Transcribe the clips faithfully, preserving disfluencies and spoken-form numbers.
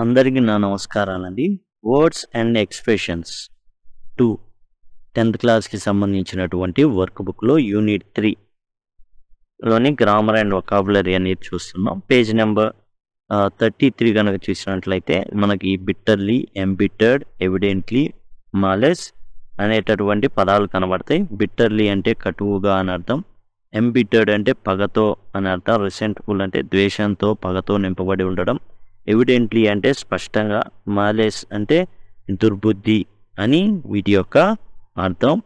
అందరికీ నా నమస్కారాలండి. Words and expressions two tenth క్లాస్‌కి సంబంధించినటువంటి వర్క్ బుక్‌లో యూనిట్ త్రీ లోని గ్రామర్ అండ్ వొకాబులరీ అనేది చూస్తున్నాం. Page number uh, thirty three గనక చూసినట్లయితే మనకి బిట్టర్‌లీ, ఎంబిటర్డ్, ఎవిడెంట్‌లీ, మాలెస్ అనేటటువంటి పదాలు కనబడతాయి. బిట్టర్‌లీ అంటే కటువుగా అని అర్థం. ఎంబిటర్డ్ అంటే పగతో అని అర్థం. రిసెంట్‌ఫుల్ అంటే ద్వేషంతో, పగతో నింపబడి ఉండడం. ఎవిడెంట్లీ అంటే స్పష్టంగా. మాలెస్ అంటే దుర్బుద్ధి అని వీటి యొక్క అర్థం.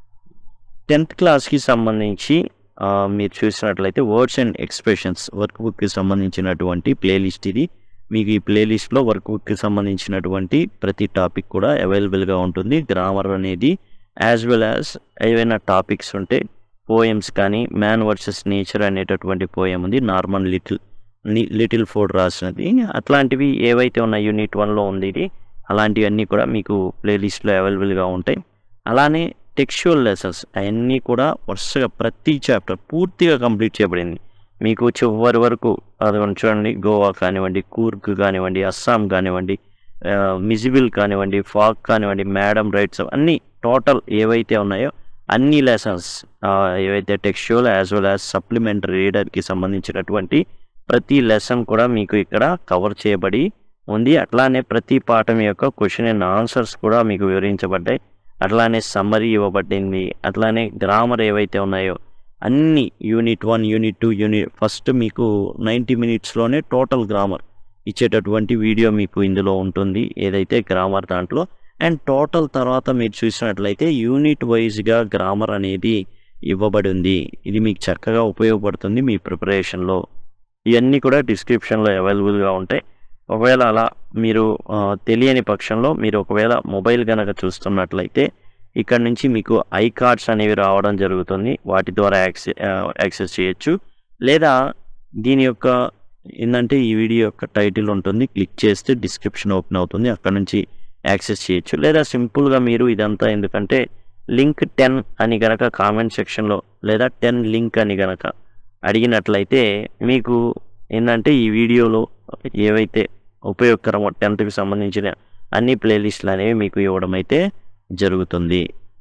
టెన్త్ క్లాస్‌కి సంబంధించి ఆహ్, మీరు చూసినట్లయితే వర్డ్స్ అండ్ ఎక్స్‌ప్రెషన్స్ వర్క్ బుక్‌కి సంబంధించినటువంటి ప్లేలిస్ట్ ఇది. మీకు ఈ ప్లేలిస్ట్‌లో వర్క్ బుక్‌కి సంబంధించినటువంటి ప్రతి టాపిక్ కూడా అవైలబుల్‌గా ఉంటుంది. గ్రామర్ అనేది యాజ్ వెల్ యాజ్ ఏవైనా టాపిక్స్ ఉంటే పోయమ్స్ కానీ, మ్యాన్ వర్సెస్ నేచర్ అనేటటువంటి పోయమ్ ఉంది. నార్మన్ లిటిల్ లిటిల్ ఫోర్డ్ రాసినది. అట్లాంటివి ఏవైతే ఉన్నాయి యూనిట్ వన్లో ఉంది ఇది. అలాంటివన్నీ కూడా మీకు ప్లేలిస్ట్లో అవైలబుల్గా ఉంటాయి. అలానే టెక్స్చువల్ లెసన్స్ అవన్నీ కూడా వరుసగా ప్రతి చాప్టర్ పూర్తిగా కంప్లీట్ చేయబడింది. మీకు చివరి వరకు అది చూడండి, గోవా కానివ్వండి, కూర్గ్ కానివ్వండి, అస్సాం కానివ్వండి, మిజిబిల్ కానివ్వండి, ఫాగ్ కానివ్వండి, మేడమ్ రైట్స్ అన్నీ టోటల్ ఏవైతే ఉన్నాయో అన్ని లెసన్స్ ఏవైతే textual as well as supplementary రీడర్కి సంబంధించినటువంటి ప్రతి లెసన్ కూడా మీకు ఇక్కడ కవర్ చేయబడి ఉంది. అట్లానే ప్రతి పాఠం యొక్క క్వశ్చన్ అండ్ ఆన్సర్స్ కూడా మీకు వివరించబడ్డాయి. అట్లానే సమ్మరీ ఇవ్వబడింది. అట్లానే గ్రామర్ ఏవైతే ఉన్నాయో అన్ని unit one, unit two, unit first మీకు నైంటీ మినిట్స్లోనే టోటల్ గ్రామర్ ఇచ్చేటటువంటి వీడియో మీకు ఇందులో ఉంటుంది, ఏదైతే గ్రామర్ దాంట్లో. అండ్ టోటల్ తర్వాత మీరు చూసినట్లయితే యూనిట్ వైజ్గా గ్రామర్ అనేది ఇవ్వబడి ఉంది. ఇది మీకు చక్కగా ఉపయోగపడుతుంది మీ ప్రిపరేషన్లో. ఇవన్నీ కూడా డిస్క్రిప్షన్లో అవైలబుల్గా ఉంటాయి. ఒకవేళ అలా మీరు తెలియని పక్షంలో మీరు ఒకవేళ మొబైల్ కనుక చూస్తున్నట్లయితే ఇక్కడ నుంచి మీకు ఐ కార్డ్స్ అనేవి రావడం జరుగుతుంది. వాటి ద్వారా యాక్సెస్ యాక్సెస్ చేయొచ్చు. లేదా దీని యొక్క ఏంటంటే ఈ వీడియో యొక్క టైటిల్ ఉంటుంది, క్లిక్ చేస్తే డిస్క్రిప్షన్ ఓపెన్ అవుతుంది, అక్కడ నుంచి యాక్సెస్ చేయొచ్చు. లేదా సింపుల్గా మీరు ఇదంతా ఎందుకంటే లింక్ టెన్ అని కనుక కామెంట్ సెక్షన్లో లేదా టెన్ లింక్ అని కనుక అడిగినట్లయితే మీకు ఏంటంటే ఈ వీడియోలో ఏవైతే ఉపయోగకరమో టెన్త్కి సంబంధించిన అన్ని ప్లేలిస్టులు అనేవి మీకు ఇవ్వడం అయితే జరుగుతుంది.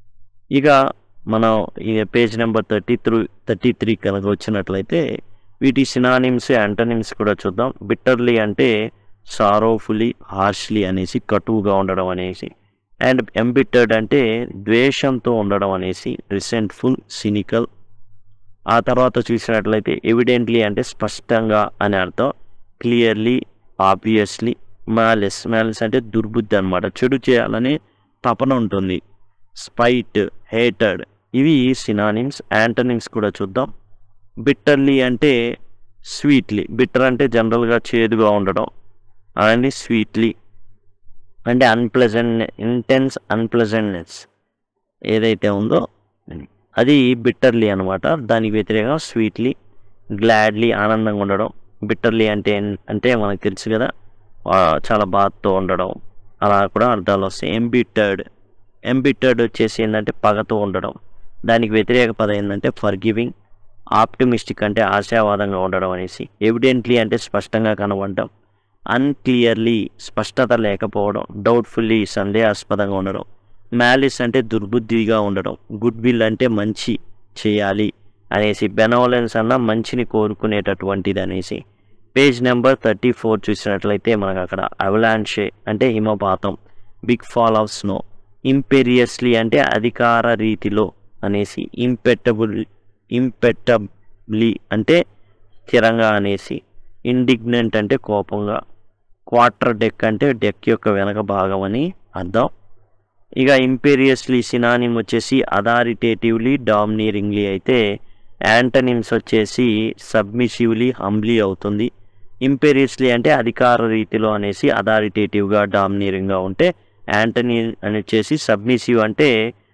ఇక మనం ఈ page number thirty three thirty three కనుక వచ్చినట్లయితే వీటి సినానిమ్స్, యాంటనిమ్స్ కూడా చూద్దాం. బిట్టర్లీ అంటే సారోఫుల్లీ, హార్ష్లీ అనేసి కటువుగా ఉండడం అనేసి. అండ్ ఎంబిటర్డ్ అంటే ద్వేషంతో ఉండడం అనేసి. Resentful, cynical. ఆ తర్వాత చూసినట్లయితే ఎవిడెంట్లీ అంటే స్పష్టంగా అని అర్థం. Clearly, obviously. మాలెస్ మాలెస్ అంటే దుర్బుద్ధి అనమాట, చెడు చేయాలని తపన ఉంటుంది. స్పైట్, హేటెడ్ ఇవి సినానిమ్స్. యాంటనిమ్స్ కూడా చూద్దాం. బిట్టర్లీ అంటే స్వీట్లీ. బిట్టర్ అంటే జనరల్గా చేదుగా ఉండడం అండ్ స్వీట్లీ అంటే అన్ప్లెజెంట్, ఇంటెన్స్ అన్ప్లెజెంట్నెస్ ఏదైతే ఉందో అది బిట్టర్లీ అనమాట. దానికి వ్యతిరేకంగా స్వీట్లీ. గ్లాడ్లీ ఆనందంగా ఉండడం. బిట్టర్లీ అంటే అంటే మనకు తెలుసు కదా, చాలా బాధతో ఉండడం, అలా కూడా అర్థాలు వస్తాయి. ఎంబిటర్డ్ ఎంబిటర్డ్ వచ్చేసి ఏంటంటే పగతో ఉండడం. దానికి వ్యతిరేక పదం ఏంటంటే ఫర్గివింగ్. ఆప్టిమిస్టిక్ అంటే ఆశావాదంగా ఉండడం అనేసి. ఎవిడెంట్లీ అంటే స్పష్టంగా కనబడడం. అన్క్లియర్లీ స్పష్టత లేకపోవడం. డౌట్ఫుల్లీ సందేహాస్పదంగా ఉండడం. మ్యాలిస్ అంటే దుర్బుద్ధిగా ఉండడం. గుడ్ విల్ అంటే మంచి చేయాలి అనేసి. బెనోలెన్స్ అన్న మంచిని కోరుకునేటటువంటిది అనేసి. పేజ్ నెంబర్ థర్టీ ఫోర్ చూసినట్లయితే మనకు అక్కడ అవలాన్షే అంటే హిమపాతం. Big fall of snow. Imperiously అంటే అధికార రీతిలో అనేసి. ఇంపెట్టబుల్ ఇంపెట్టబ్లీ అంటే స్థిరంగా అనేసి. ఇండిగ్నెంట్ అంటే కోపంగా. క్వార్టర్ డెక్ అంటే డెక్ యొక్క వెనక భాగం అని అర్థం. ఇక ఇంపీరియస్లీ సినానిమ్ వచ్చేసి అథారిటేటివ్లీ, డామినీరింగ్లీ అయితే యాంటనిమ్స్ వచ్చేసి సబ్మిసివ్లీ, హంబ్లీ అవుతుంది. ఇంపీరియస్లీ అంటే అధికార రీతిలో అనేసి. అథారిటేటివ్గా, డామినీరింగ్గా ఉంటే యాంటనీ అని వచ్చేసి సబ్మిసివ్ అంటే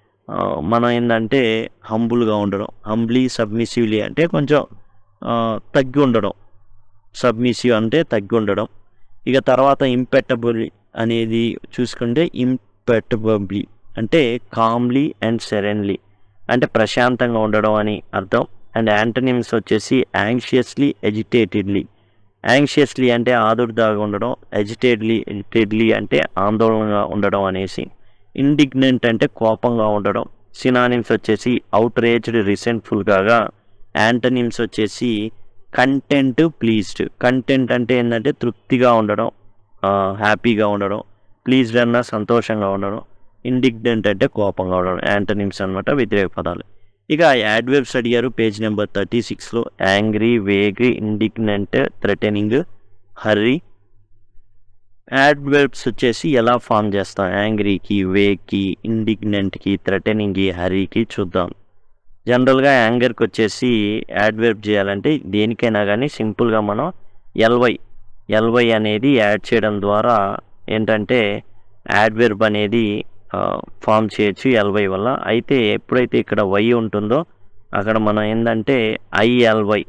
మనం ఏంటంటే హంబుల్గా ఉండడం. హంబ్లీ, సబ్మిసివ్లీ అంటే కొంచెం తగ్గి ఉండడం. సబ్మిసివ్ అంటే తగ్గి ఉండడం. ఇక తర్వాత ఇంపెట్టబుల్ అనేది చూసుకుంటే ఇం ఇంపెట్టబుల్లీ అంటే కామ్లీ అండ్ సెరెన్లీ అంటే ప్రశాంతంగా ఉండడం అని అర్థం. అండ్ యాంటనిమ్స్ వచ్చేసి యాంగ్షియస్లీ, ఎజిటేటెడ్లీ యాంగ్షియస్లీ అంటే ఆదుర్దాగా ఉండడం, ఎజిటేడ్లీ ఎజిటేడ్లీ అంటే ఆందోళనగా ఉండడం అనేసి, ఇండిగ్నెంట్ అంటే కోపంగా ఉండడం. సినానిమ్స్ వచ్చేసి అవుట్రేజ్డ్, రిసెంట్ఫుల్ కాగా. యాంటనిమ్స్ వచ్చేసి కంటెంట్, ప్లీజ్డ్. కంటెంట్ అంటే ఏంటంటే తృప్తిగా ఉండడం, హ్యాపీగా ఉండడం. ప్లీజ్డ్ అన్న సంతోషంగా ఉండడం. ఇండిగ్నెంట్ అంటే కోపంగా ఉండడం. యాంటనిమ్స్ అనమాట, వ్యతిరేక పదాలు. ఇక యాడ్వర్బ్స్ అడిగారు పేజ్ నెంబర్ థర్టీ సిక్స్లో. Angry, vague, indignant, threatening, hurry. Adverbs వచ్చేసి ఎలా ఫామ్ చేస్తాం? యాంగ్రీకి, వేగ్కి, ఇండిగ్నెంట్కి, థ్రెటనింగ్కి, హర్రీకి చూద్దాం. జనరల్గా యాంగర్కి వచ్చేసి యాడ్వర్బ్ చేయాలంటే దేనికైనా కానీ సింపుల్గా మనం ఎల్వై ఎల్వై అనేది యాడ్ చేయడం ద్వారా ఏంటంటే యాడ్వర్బ్ అనేది ఫామ్ చేయొచ్చు ఎల్వై వల్ల. అయితే ఎప్పుడైతే ఇక్కడ వై ఉంటుందో అక్కడ మనం ఏంటంటే ఐఎల్వై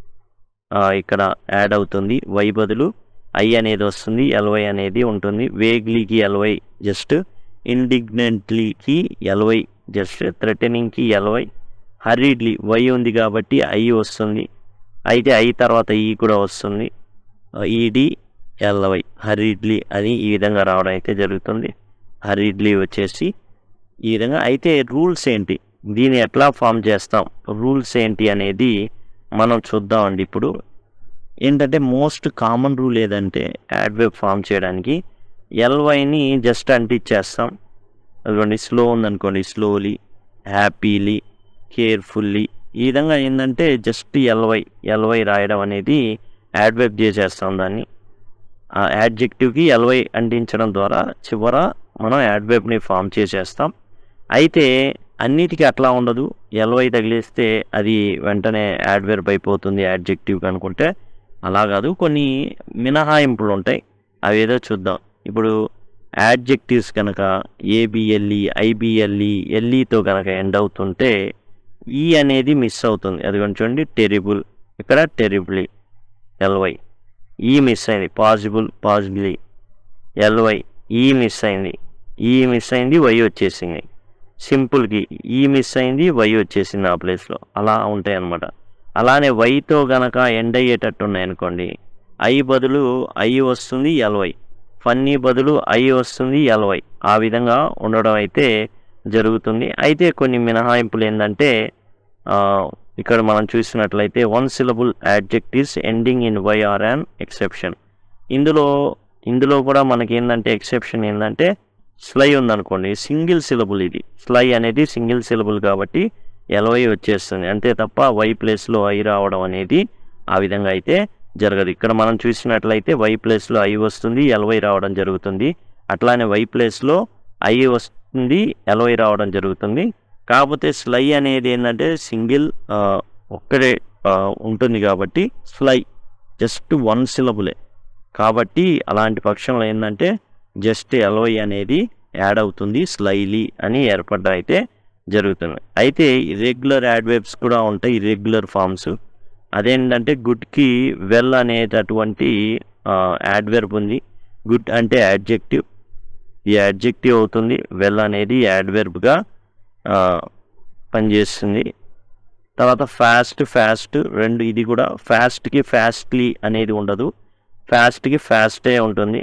ఇక్కడ యాడ్ అవుతుంది. వై బదులు ఐ అనేది వస్తుంది, ఎల్వై అనేది ఉంటుంది. వేగ్లీకి ఎల్వై జస్ట్, ఇండిగ్నెంట్లీకి ఎల్వై జస్ట్, థ్రెటనింగ్కి ఎల్వై, హరీడ్లీ వై ఉంది కాబట్టి ఐ వస్తుంది. అయితే ఐ తర్వాత ఈ కూడా వస్తుంది, ఈడి ఎల్వై, హరీడ్లీ అని ఈ విధంగా రావడం అయితే జరుగుతుంది. హరీడ్లీ వచ్చేసి ఈ విధంగా. అయితే రూల్స్ ఏంటి, దీన్ని ఎట్లా ఫామ్ చేస్తాం, రూల్స్ ఏంటి అనేది మనం చూద్దామండి. ఇప్పుడు ఏంటంటే మోస్ట్ కామన్ రూల్ ఏదంటే యాడ్వర్బ్ ఫామ్ చేయడానికి ఎల్వైని జస్ట్ అంటించేస్తాం. అదిగోండి స్లో ఉందనుకోండి, స్లోలీ, హ్యాపీలీ, కేర్ఫుల్లీ, ఈ విధంగా ఏంటంటే జస్ట్ ఎల్వై ఎల్వై రాయడం అనేది యాడ్వర్బ్ చేసేస్తాం. దాన్ని ఆ యాడ్జెక్టివ్కి ఎల్వై అంటించడం ద్వారా చివర మనం యాడ్వర్బ్ని ఫామ్ చేసేస్తాం. అయితే అన్నిటికీ అట్లా ఉండదు. ఎల్వై తగిలిస్తే అది వెంటనే యాడ్వర్బ్ అయిపోతుంది యాడ్జెక్టివ్ అనుకుంటే అలా కాదు, కొన్ని మినహాయింపులు ఉంటాయి. అవి ఏదో చూద్దాం. ఇప్పుడు యాడ్జెక్టివ్స్ కనుక ఏబిఎల్ఈ, ఐబిఎల్ఈ, ఎల్ఈతో కనుక ఎండ్ అవుతుంటే ఈ అనేది మిస్ అవుతుంది. అది చూడండి, టెరిబుల్, ఇక్కడ టెరిబ్లీ ఎల్వై, ఈ మిస్ అయింది. Possible, possibly L Y, E miss అయింది, ఈ మిస్ అయింది, వై వచ్చేసింది. సింపుల్కి ఈ మిస్ అయింది, వై వచ్చేసింది ఆ ప్లేస్లో. అలా ఉంటాయి అన్నమాట. అలానే వైతో గనక ఎండ్ అయ్యేటట్టు ఉన్నాయనుకోండి, ఐ బదులు ఐ వస్తుంది, ఎల్వై. ఫన్నీ బదులు ఐ వస్తుంది, ఎల్వై. ఆ విధంగా ఉండడం అయితే జరుగుతుంది. అయితే కొన్ని మినహాయింపులు ఏంటంటే ఇక్కడ మనం చూసినట్లయితే one syllable adjectives ending in Y are an exception. ఇందులో ఇందులో కూడా మనకి ఏంటంటే ఎక్సెప్షన్ ఏంటంటే స్లై ఉందనుకోండి, సింగిల్ సిలబుల్. ఇది స్లై అనేది సింగిల్ సిలబుల్ కాబట్టి ఎల్వై వచ్చేస్తుంది అంతే తప్ప వై ప్లేస్లో ఐ రావడం అనేది ఆ విధంగా అయితే జరగదు. ఇక్కడ మనం చూసినట్లయితే వై ప్లేస్లో ఐ వస్తుంది, ఎల్వై రావడం జరుగుతుంది. అట్లానే వై ప్లేస్లో ఐ వస్తుంది, ఎల్వై రావడం జరుగుతుంది. కాకపోతే స్లై అనేది ఏంటంటే సింగిల్ ఒక్కడే ఉంటుంది కాబట్టి స్లై జస్ట్ వన్ సిలబులే కాబట్టి అలాంటి పక్షంలో ఏంటంటే జస్ట్ ఎల్వై అనేది యాడ్ అవుతుంది, స్లైలీ అని ఏర్పడడం అయితే జరుగుతుంది. అయితే ఇర్రెగ్యులర్ యాడ్వర్బ్స్ కూడా ఉంటాయి, ఇర్రెగ్యులర్ ఫామ్స్. అదేంటంటే గుడ్కి వెల్ అనేటటువంటి యాడ్వర్బ్ ఉంది. గుడ్ అంటే యాడ్జెక్టివ్, ఈ యాడ్జెక్టివ్ అవుతుంది. వెల్ అనేది యాడ్వర్బ్గా పనిచేస్తుంది. తర్వాత ఫాస్ట్, ఫాస్ట్ రెండు, ఇది కూడా ఫాస్ట్కి ఫాస్ట్లీ అనేది ఉండదు, ఫాస్ట్కి ఫాస్టే ఉంటుంది.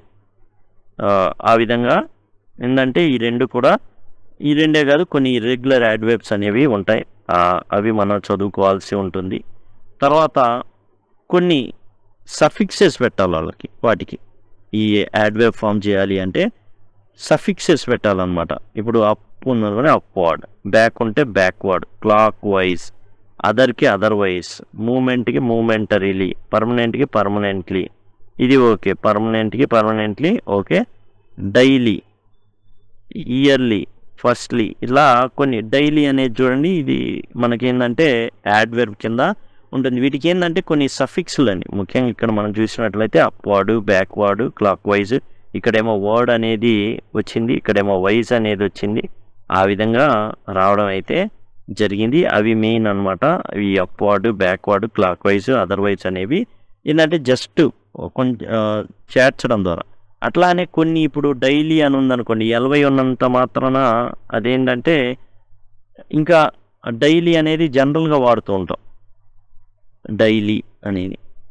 ఆ విధంగా ఏంటంటే ఈ రెండు కూడా, ఈ రెండే కాదు కొన్ని ఇర్రెగ్యులర్ యాడ్వర్బ్స్ అనేవి ఉంటాయి, అవి మనం చదువుకోవాల్సి ఉంటుంది. తర్వాత కొన్ని సఫిక్సెస్ పెట్టాలి వాళ్ళకి, వాటికి ఈ యాడ్వర్బ్ ఫామ్ చేయాలి అంటే సఫిక్సెస్ పెట్టాలన్నమాట. ఇప్పుడు అప్ ఉన్నది అప్వర్డ్, బ్యాక్ ఉంటే బ్యాక్వర్డ్, క్లాక్ వైజ్, అదర్కి అదర్వైజ్, మూమెంట్కి మూమెంటరీలీ, పర్మనెంట్కి పర్మనెంట్లీ, ఇది ఓకే, పర్మనెంట్కి permanently okay, daily, yearly, firstly, ఇలా కొన్ని. డైలీ అనేది చూడండి, ఇది మనకేంటంటే యాడ్వర్బ్ కింద ఉంటుంది. వీటికి ఏంటంటే కొన్ని సఫిక్స్లు అని, ముఖ్యంగా ఇక్కడ మనం చూసినట్లయితే అప్వర్డ్, బ్యాక్వర్డ్, క్లాక్ వైజ్, ఇక్కడేమో వర్డ్ అనేది వచ్చింది, ఇక్కడేమో వైజ్ అనేది వచ్చింది. ఆ విధంగా రావడం అయితే జరిగింది. అవి మెయిన్ అనమాట. అవి upward, backward, clockwise, otherwise అనేవి ఏంటంటే జస్ట్ కొంచెం చేర్చడం ద్వారా. అట్లానే కొన్ని ఇప్పుడు డైలీ అని ఉందనుకోండి, ఎల్వై ఉన్నంత మాత్రాన అదేంటంటే ఇంకా డైలీ అనేది జనరల్గా వాడుతూ ఉంటాం, డైలీ అనేది.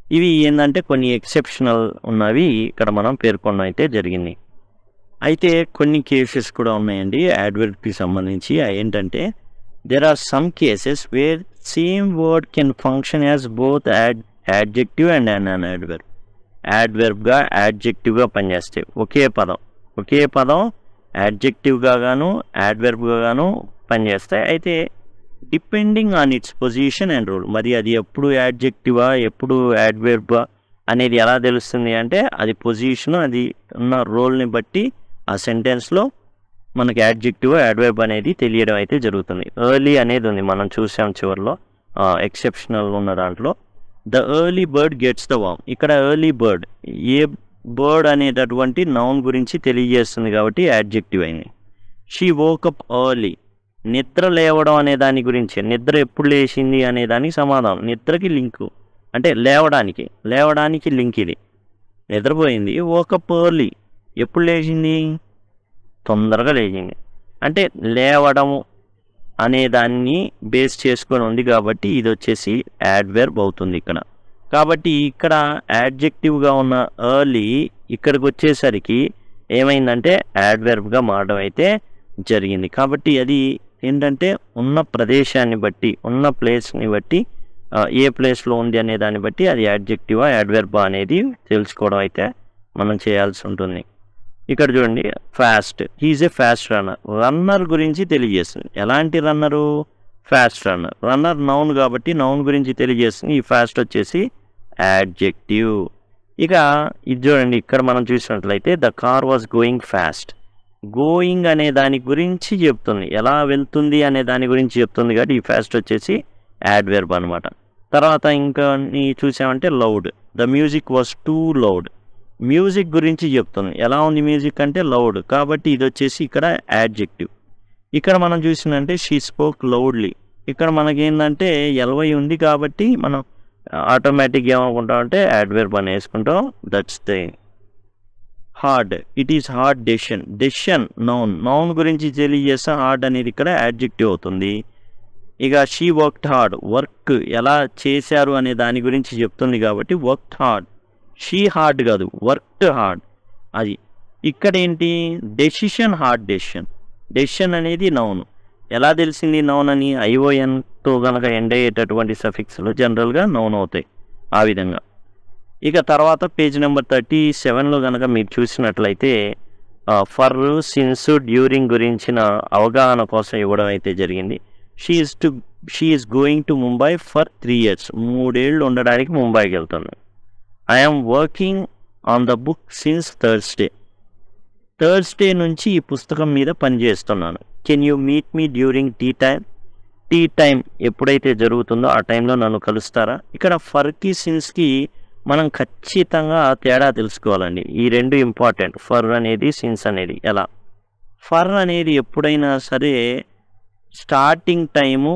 ఇవి ఏంటంటే కొన్ని ఎక్సెప్షనల్ ఉన్నవి ఇక్కడ మనం పేర్కొనడం అయితే జరిగింది. అయితే కొన్ని కేసెస్ కూడా ఉన్నాయండి యాడ్వర్బ్కి సంబంధించి. ఏంటంటే there are some cases where same word can function as both ad adjective and an an adverb. యాడ్వర్బ్గా యాడ్జెక్టివ్గా పనిచేస్తాయి. ఒకే పదం ఒకే పదం యాడ్జెక్టివ్గా గాను యాడ్వర్బ్గా గాను పనిచేస్తాయి. అయితే depending on its position and role. మరి అది ఎప్పుడు యాడ్జెక్టివా ఎప్పుడు యాడ్వర్బా అనేది ఎలా తెలుస్తుంది అంటే అది పొజిషన్ అది ఉన్న రోల్ని బట్టి ఆ సెంటెన్స్లో మనకి యాడ్జెక్టివ్ యాడ్వర్బ్ అనేది తెలియడం అయితే జరుగుతుంది. ఎర్లీ అనేది ఉంది, మనం చూసాం చివరిలో ఎక్సెప్షనల్ ఉన్న దాంట్లో. The early bird gets the worm. ఇక్కడ ఎర్లీ బర్డ్ ఏ బర్డ్ అనేటటువంటి నౌన్ గురించి తెలియజేస్తుంది కాబట్టి యాడ్జెక్టివ్ అయింది. షీ వోకప్ ఎర్లీ, నిద్ర లేవడం అనే దాని గురించి, నిద్ర ఎప్పుడు లేచింది అనే దానికి సమాధానం. నిద్రకి లింకు అంటే లేవడానికి లేవడానికి లింక్ ఇది. నిద్రపోయింది, వోకప్ ఎర్లీ, ఎప్పుడు లేచింది, తొందరగా లేచింది. అంటే లేవడము అనే దాన్ని బేస్ చేసుకొని ఉంది కాబట్టి ఇది వచ్చేసి యాడ్వర్బ్ అవుతుంది ఇక్కడ. కాబట్టి ఇక్కడ యాడ్జెక్టివ్గా ఉన్న ఎర్లీ ఇక్కడికి వచ్చేసరికి ఏమైందంటే యాడ్వర్బ్గా మారడం అయితే జరిగింది. కాబట్టి అది ఏంటంటే ఉన్న ప్రదేశాన్ని బట్టి ఉన్న ప్లేస్ని బట్టి ఏ ప్లేస్లో ఉంది అనే దాన్ని బట్టి అది యాడ్జెక్టివా యాడ్వర్బా అనేది తెలుసుకోవడం అయితే మనం చేయాల్సి ఉంటుంది. ఇక్కడ చూడండి fast, he's a fast runner. Runner గురించి తెలియజేస్తుంది. ఎలాంటి runner, fast runner. Runner noun కాబట్టి నౌన్ గురించి తెలియజేస్తుంది. ఈ ఫాస్ట్ వచ్చేసి యాడ్జెక్టివ్. ఇక ఇది చూడండి ఇక్కడ మనం చూసినట్లయితే the car was going fast. Going అనే దాని గురించి చెప్తుంది, ఎలా వెళ్తుంది అనే దాని గురించి చెప్తుంది కాబట్టి ఈ ఫాస్ట్ వచ్చేసి యాడ్వర్బ్ అనమాట. తర్వాత ఇంకా చూసామంటే loud. The music was too loud. Music గురించి చెప్తుంది, ఎలా ఉంది మ్యూజిక్ అంటే లౌడ్ కాబట్టి ఇది వచ్చేసి ఇక్కడ యాడ్జెక్టివ్. ఇక్కడ మనం చూసినంటే షీ స్పోక్ లౌడ్లీ. ఇక్కడ మనకేంటంటే ఎల్వై ఉంది కాబట్టి మనం ఆటోమేటిక్గా ఏమనుకుంటాం అంటే యాడ్వర్బ్ అని వేసుకుంటాం. That's the hard, it is hard decision. Decision noun, noun గురించి తెలియజేస్తే హార్డ్ అనేది ఇక్కడ యాడ్జెక్టివ్ అవుతుంది. ఇక షీ వర్క్డ్ హార్డ్, వర్క్ ఎలా చేశారు అనే దాని గురించి చెప్తుంది కాబట్టి వర్క్డ్ హార్డ్. షీ హార్డ్ కాదు, వర్క్డ్ హార్డ్. అది ఇక్కడ ఏంటి డెసిషన్, హార్డ్ డెసిషన్. డెసిషన్ అనేది నౌన్. ఎలా తెలిసింది నౌన్ అని, ఐఓఎన్తో కనుక ఎండ్ అయ్యేటటువంటి సఫిక్స్లు జనరల్గా నౌన్ అవుతాయి ఆ విధంగా. ఇక తర్వాత పేజ్ నెంబర్ థర్టీ సెవెన్లో కనుక మీరు చూసినట్లయితే ఫర్, సిన్స్, డ్యూరింగ్ గురించిన అవగాహన కోసం ఇవ్వడం అయితే జరిగింది. She is to she is going to Mumbai for three years. మూడేళ్ళు ఉండడానికి ముంబైకి వెళ్తున్నాను. I'm working on the book since Thursday. Thursday నుంచి ఈ పుస్తకం మీద పనిచేస్తున్నాను. Can you meet me during tea time. Tea time ఎప్పుడైతే జరుగుతుందో ఆ టైంలో నన్ను కలుస్తారా. ఇక్కడ ఫర్కి సిన్స్కి మనం ఖచ్చితంగా తేడా తెలుసుకోవాలండి. ఈ రెండు ఇంపార్టెంట్, ఫర్ అనేది సిన్స్ అనేది. ఎలా ఫర్ అనేది ఎప్పుడైనా సరే స్టార్టింగ్ టైము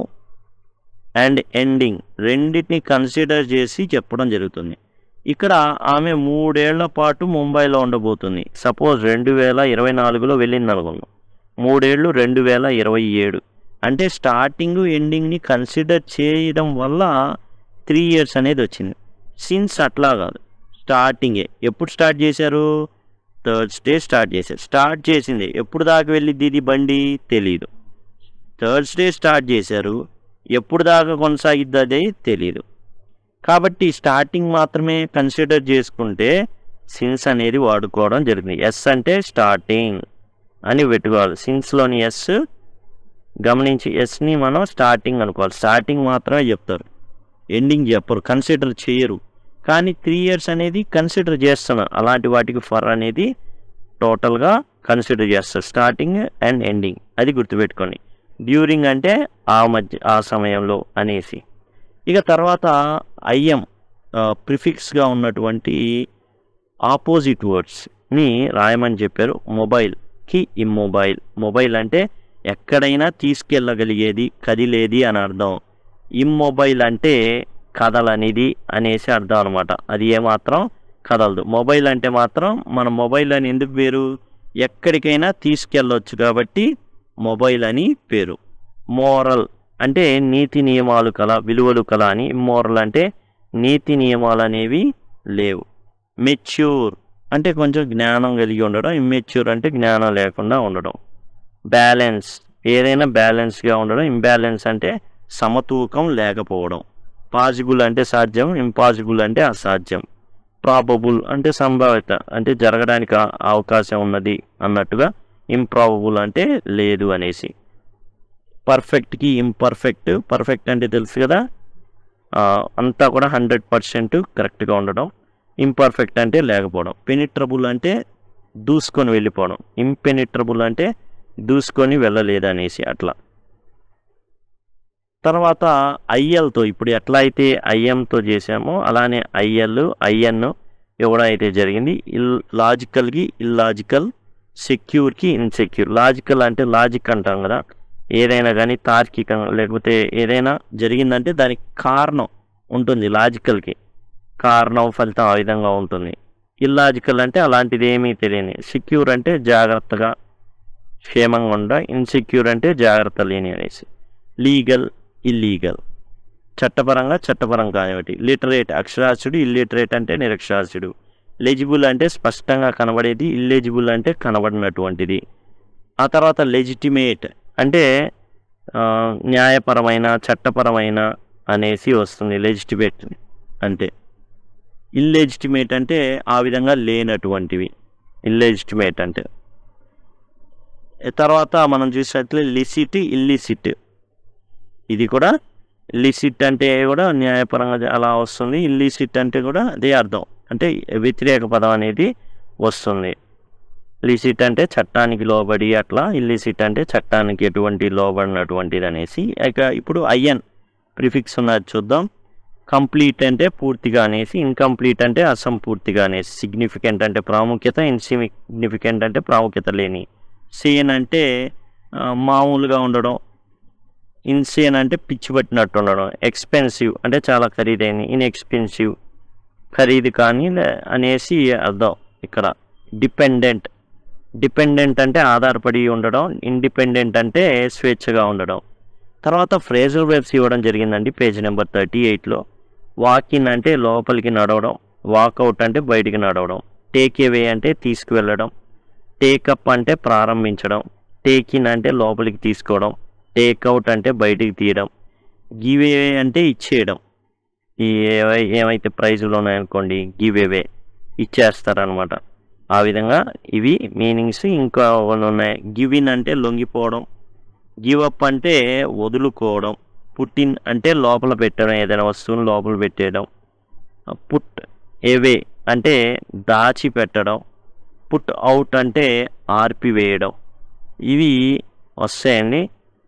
అండ్ ఎండింగ్ రెండింటిని కన్సిడర్ చేసి చెప్పడం జరుగుతుంది. ఇక్కడ ఆమె మూడేళ్ల పాటు ముంబైలో ఉండబోతుంది. సపోజ్ రెండు వేల ఇరవై నాలుగులో వెళ్ళింది అనుకున్నాం. మూడేళ్ళు రెండు వేల ఇరవై ఏడు అంటే స్టార్టింగ్ ఎండింగ్ని కన్సిడర్ చేయడం వల్ల త్రీ ఇయర్స్ అనేది వచ్చింది. సిన్స్ అట్లా కాదు, స్టార్టింగే. ఎప్పుడు స్టార్ట్ చేశారు, థర్స్డే స్టార్ట్ చేశారు. స్టార్ట్ చేసింది ఎప్పుడు దాకా వెళ్ళిద్ది ఇది బండి తెలియదు. థర్స్డే స్టార్ట్ చేశారు, ఎప్పుడు దాకా కొనసాగిద్ది అదే తెలియదు. కాబట్టి స్టార్టింగ్ మాత్రమే కన్సిడర్ చేసుకుంటే సిన్స్ అనేది వాడుకోవడం జరిగింది. ఎస్ అంటే స్టార్టింగ్ అని పెట్టుకోవాలి. సిన్స్లోని ఎస్ గమనించి ఎస్ని మనం స్టార్టింగ్ అనుకోవాలి. స్టార్టింగ్ మాత్రమే చెప్తారు, ఎండింగ్ చెప్పరు, కన్సిడర్ చేయరు. కానీ త్రీ ఇయర్స్ అనేది కన్సిడర్ చేస్తున్నారు. అలాంటి వాటికి ఫర్ అనేది టోటల్గా కన్సిడర్ చేస్తారు, స్టార్టింగ్ అండ్ ఎండింగ్. అది గుర్తుపెట్టుకోండి. డ్యూరింగ్ అంటే ఆ మధ్య ఆ సమయంలో అనేసి. ఇక తర్వాత ఐఎం ప్రిఫిక్స్గా ఉన్నటువంటి ఆపోజిట్ వర్డ్స్ని రాయమని చెప్పారు. మొబైల్కి ఇమ్మొబైల్. మొబైల్ అంటే ఎక్కడైనా తీసుకెళ్ళగలిగేది, కదిలేది అని అర్థం. ఇమ్మొబైల్ అంటే కదలనిది అనేసి అర్థం అనమాట. అది ఏమాత్రం కదలదు. మొబైల్ అంటే మాత్రం మన మొబైల్ అని ఎందుకు పేరు, ఎక్కడికైనా తీసుకెళ్ళవచ్చు కాబట్టి మొబైల్ అని పేరు. మోరల్ అంటే నీతి నియమాలు కల, విలువలు కల అని. ఇమ్మోరల్ అంటే నీతి నియమాలు అనేవి లేవు. మెచ్యూర్ అంటే కొంచెం జ్ఞానం కలిగి ఉండడం, ఇమ్మెచ్యూర్ అంటే జ్ఞానం లేకుండా ఉండడం. బ్యాలెన్స్ ఏదైనా బ్యాలెన్స్గా ఉండడం, ఇంబ్యాలెన్స్ అంటే సమతూకం లేకపోవడం. పాసిబుల్ అంటే సాధ్యం, ఇంపాసిబుల్ అంటే అసాధ్యం. ప్రాబబుల్ అంటే సంభావ్యత అంటే జరగడానికి అవకాశం ఉన్నది అన్నట్టుగా, ఇంప్రాబబుల్ అంటే లేదు అనేసి. పర్ఫెక్ట్కి ఇంపర్ఫెక్ట్, పర్ఫెక్ట్ అంటే తెలుసు కదా, అంతా కూడా హండ్రెడ్ పర్సెంట్ కరెక్ట్గా ఉండడం. ఇంపర్ఫెక్ట్ అంటే లేకపోవడం. పెనిట్రబుల్ అంటే దూసుకొని వెళ్ళిపోవడం, ఇంపెనిట్రబుల్ అంటే దూసుకొని వెళ్ళలేదు అనేసి అట్లా. తర్వాత ఐఎల్తో ఇప్పుడు ఎట్లా అయితే ఐఎంతో చేసామో అలానే ఐఎల్ ఐఎన్ ఇవ్వడం అయితే జరిగింది. ఇల్ లాజికల్కి ఇల్లాజికల్, సెక్యూర్కి ఇన్సెక్యూర్. లాజికల్ అంటే లాజిక్ అంటాం కదా, ఏదైనా కానీ తార్కికంగా లేకపోతే ఏదైనా జరిగిందంటే దానికి కారణం ఉంటుంది. లాజికల్కి కారణం ఫలితం ఆ విధంగా ఉంటుంది. ఇల్లాజికల్ అంటే అలాంటిది ఏమీ తెలియని. సెక్యూర్ అంటే జాగ్రత్తగా క్షేమంగా ఉండ, ఇన్సెక్యూర్ అంటే జాగ్రత్త లేని అనేసి. లీగల్ ఇల్లీగల్ చట్టపరంగా చట్టపరం కానివ్వండి. లిటరేట్ అక్షరాస్యుడు, ఇల్లిటరేట్ అంటే నిరక్షరాస్యుడు. లెజిబుల్ అంటే స్పష్టంగా కనబడేది, ఇల్లెజిబుల్ అంటే కనబడినటువంటిది. ఆ తర్వాత లెజిటిమేట్ అంటే న్యాయపరమైన చట్టపరమైన అనేసి వస్తుంది లెజిటిమేట్ అంటే. ఇల్లెజిటిమేట్ అంటే ఆ విధంగా లేనటువంటివి ఇల్లెజిటిమేట్ అంటే. తర్వాత మనం చూసినట్లే లిసిట్ ఇల్లిసిట్, ఇది కూడా లిసిట్ అంటే కూడా న్యాయపరంగా అలా వస్తుంది, ఇల్లిసిట్ అంటే కూడా అదే అర్థం, అంటే వ్యతిరేక పదం అనేది వస్తుంది. లిసిట్ అంటే చట్టానికి లోబడి అట్లా, ఇల్లిసిట్ అంటే చట్టానికి ఎటువంటి లోబడినటువంటిది అనేసి. ఇక ఇప్పుడు ఐఎన్ ప్రిఫిక్స్ ఉన్నది చూద్దాం. కంప్లీట్ అంటే పూర్తిగా అనేసి, ఇన్కంప్లీట్ అంటే అసంపూర్తిగా అనేసి. సిగ్నిఫికెంట్ అంటే ప్రాముఖ్యత, ఇన్సిగ్నిఫికెంట్ అంటే ప్రాముఖ్యత లేని. సేన్ అంటే మామూలుగా ఉండడం, ఇన్సేన్ అంటే పిచ్చి పట్టినట్టు ఉండడం. ఎక్స్పెన్సివ్ అంటే చాలా ఖరీదైన, ఇన్ఎక్స్పెన్సివ్ ఖరీదు కానీ అనేసి అర్థం ఇక్కడ. డిపెండెంట్ డిపెండెంట్ అంటే ఆధారపడి ఉండడం, ఇండిపెండెంట్ అంటే స్వేచ్ఛగా ఉండడం. తర్వాత ఫ్రేజల్ వెర్బ్స్ ఇవ్వడం జరిగిందండి పేజ్ నెంబర్ థర్టీ ఎయిట్లో. వాక్ ఇన్ అంటే లోపలికి నడవడం, వాకౌట్ అంటే బయటికి నడవడం. టేక్ అవే అంటే తీసుకువెళ్ళడం, టేకప్ అంటే ప్రారంభించడం, టేక్ ఇన్ అంటే లోపలికి తీసుకోవడం, టేక్అవుట్ అంటే బయటికి తీయడం, గివ్ అవే అంటే ఇచ్చేయడం. ఈ ఏమైతే ప్రైజులు ఉన్నాయనుకోండి గివ్ అవే ఇచ్చేస్తారనమాట. ఆ విధంగా ఇవి మీనింగ్స్ ఇంకా ఉన్నాయి. గివ్ ఇన్ అంటే లొంగిపోవడం, గివ్ అప్ అంటే వదులుకోవడం, పుట్ ఇన్ అంటే లోపల పెట్టడం, ఏదైనా వస్తువుని లోపల పెట్టేయడం, పుట్ అవే అంటే దాచిపెట్టడం, పుట్ అవుట్ అంటే ఆర్పివేయడం. ఇవి వస్తాయండి.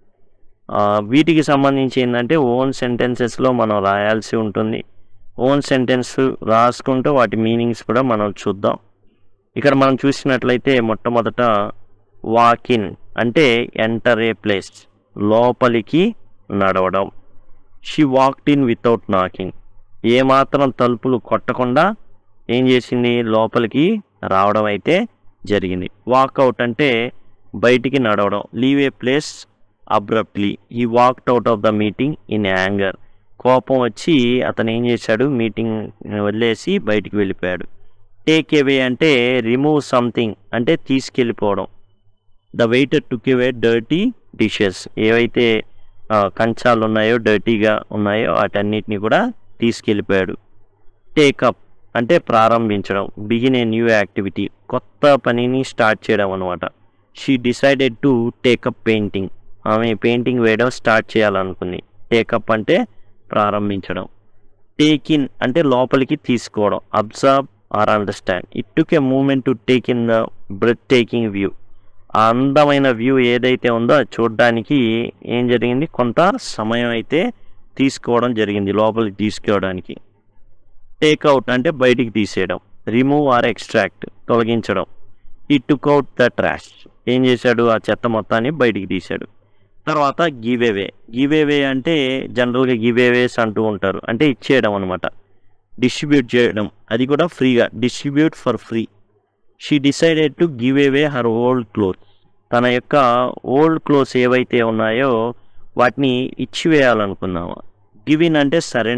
వీటికి సంబంధించి ఏంటంటే ఓన్ సెంటెన్సెస్లో మనం రాయాల్సి ఉంటుంది. ఓన్ సెంటెన్స్ రాసుకుంటూ వాటి మీనింగ్స్ కూడా మనం చూద్దాం. ఇక్కడ మనం చూసినట్లయితే మొట్టమొదట వాకిన్ అంటే ఎంటర్ ఏ ప్లేస్, లోపలికి నడవడం. She walked in without knocking, ఏమాత్రం తలుపులు కొట్టకుండా ఏం చేసింది, లోపలికి రావడం అయితే జరిగింది. వాకౌట్ అంటే బయటికి నడవడం. Leave a place abruptly, he walked out of the meeting in anger, కోపం వచ్చి అతను ఏం చేశాడు, మీటింగ్ వదిలేసి బయటికి వెళ్ళిపోయాడు. టేక్ అవే అంటే రిమూవ్ సంథింగ్ అంటే తీసుకెళ్ళిపోవడం. The waiter took away dirty dishes, ఏవైతే కంచాలు ఉన్నాయో డర్టీగా ఉన్నాయో వాటన్నిటిని కూడా తీసుకెళ్ళిపోయాడు. టేకప్ అంటే ప్రారంభించడం. బిగిన్ ఏ న్యూ యాక్టివిటీ, కొత్త పనిని స్టార్ట్ చేయడం అనమాట. She decided to take up painting, ఆమె పెయింటింగ్ వేయడం స్టార్ట్ చేయాలనుకుంది. టేకప్ అంటే ప్రారంభించడం. టేక్ ఇన్ అంటే లోపలికి తీసుకోవడం. Observe or understand. It took a moment to take in the breathtaking view, ఆ అందమైన వ్యూ ఏదైతే ఉందో అది చూడడానికి ఏం జరిగింది, కొంత సమయం అయితే తీసుకోవడం జరిగింది లోపలికి తీసుకోవడానికి. టేక్అవుట్ అంటే బయటికి తీసేయడం. రిమూవ్ ఆర్ ఎక్స్ట్రాక్ట్ తొలగించడం. ఈ టుక్ అవుట్ ద ట్రాష్, ఏం చేశాడు, ఆ చెత్త మొత్తాన్ని బయటికి తీశాడు. తర్వాత గివ్ అవే. గివ్ అవే అంటే జనరల్గా గివ్ అవేస్ అంటూ ఉంటారు, అంటే ఇచ్చేయడం అనమాట. డిస్ట్రిబ్యూట్ చేయడం, అది కూడా ఫ్రీగా, distribute for free. She decided to give away her old clothes, తన యొక్క ఓల్డ్ క్లోత్స్ ఏవైతే ఉన్నాయో వాటిని ఇచ్చివేయాలనుకున్నాము. గివ్ ఇన్ అంటే సరెండర్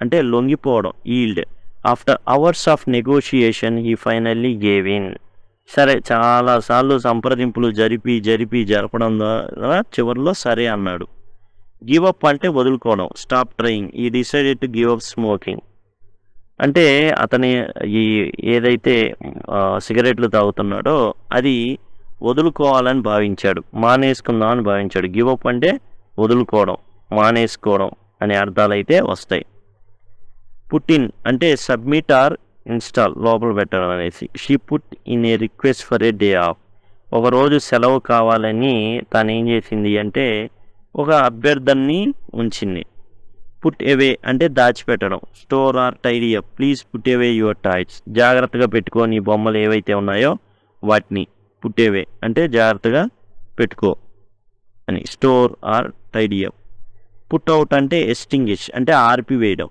అంటే లొంగిపోవడం, yield. After hours of negotiation he finally gave in. సరే చాలాసార్లు సంప్రదింపులు జరిపి జరిపి జరపడం ద్వారా చివరిలో సరే అన్నాడు. గివ్ అప్ అంటే వదులుకోవడం, stop trying. He decided to give up smoking అంటే అతని ఈ ఏదైతే సిగరెట్లు తాగుతున్నాడో అది వదులుకోవాలని భావించాడు, మానేసుకుందాం అని భావించాడు. గివ్ అప్ అంటే వదులుకోవడం, మానేసుకోవడం అనే అర్థాలు అయితే వస్తాయి. పుట్ ఇన్ అంటే సబ్మిట్ ఆర్ ఇన్స్టాల్, లోపల పెట్టడం అనేసి. She put in a request for a day off. ఒకరోజు సెలవు కావాలని తను ఏం చేసింది అంటే ఒక అభ్యర్థనని ఉంచింది. పుట్ అవే అంటే దాచిపెట్టడం. Store or tidy up, please put away your toys. జాగ్రత్తగా పెట్టుకొని బొమ్మలు ఏవైతే ఉన్నాయో వాటిని. పుట్ అవే అంటే జాగ్రత్తగా పెట్టుకో అని. Store or tidy up. Put out అంటే ఎస్టింగిష్ అంటే ఆర్పివేయడం.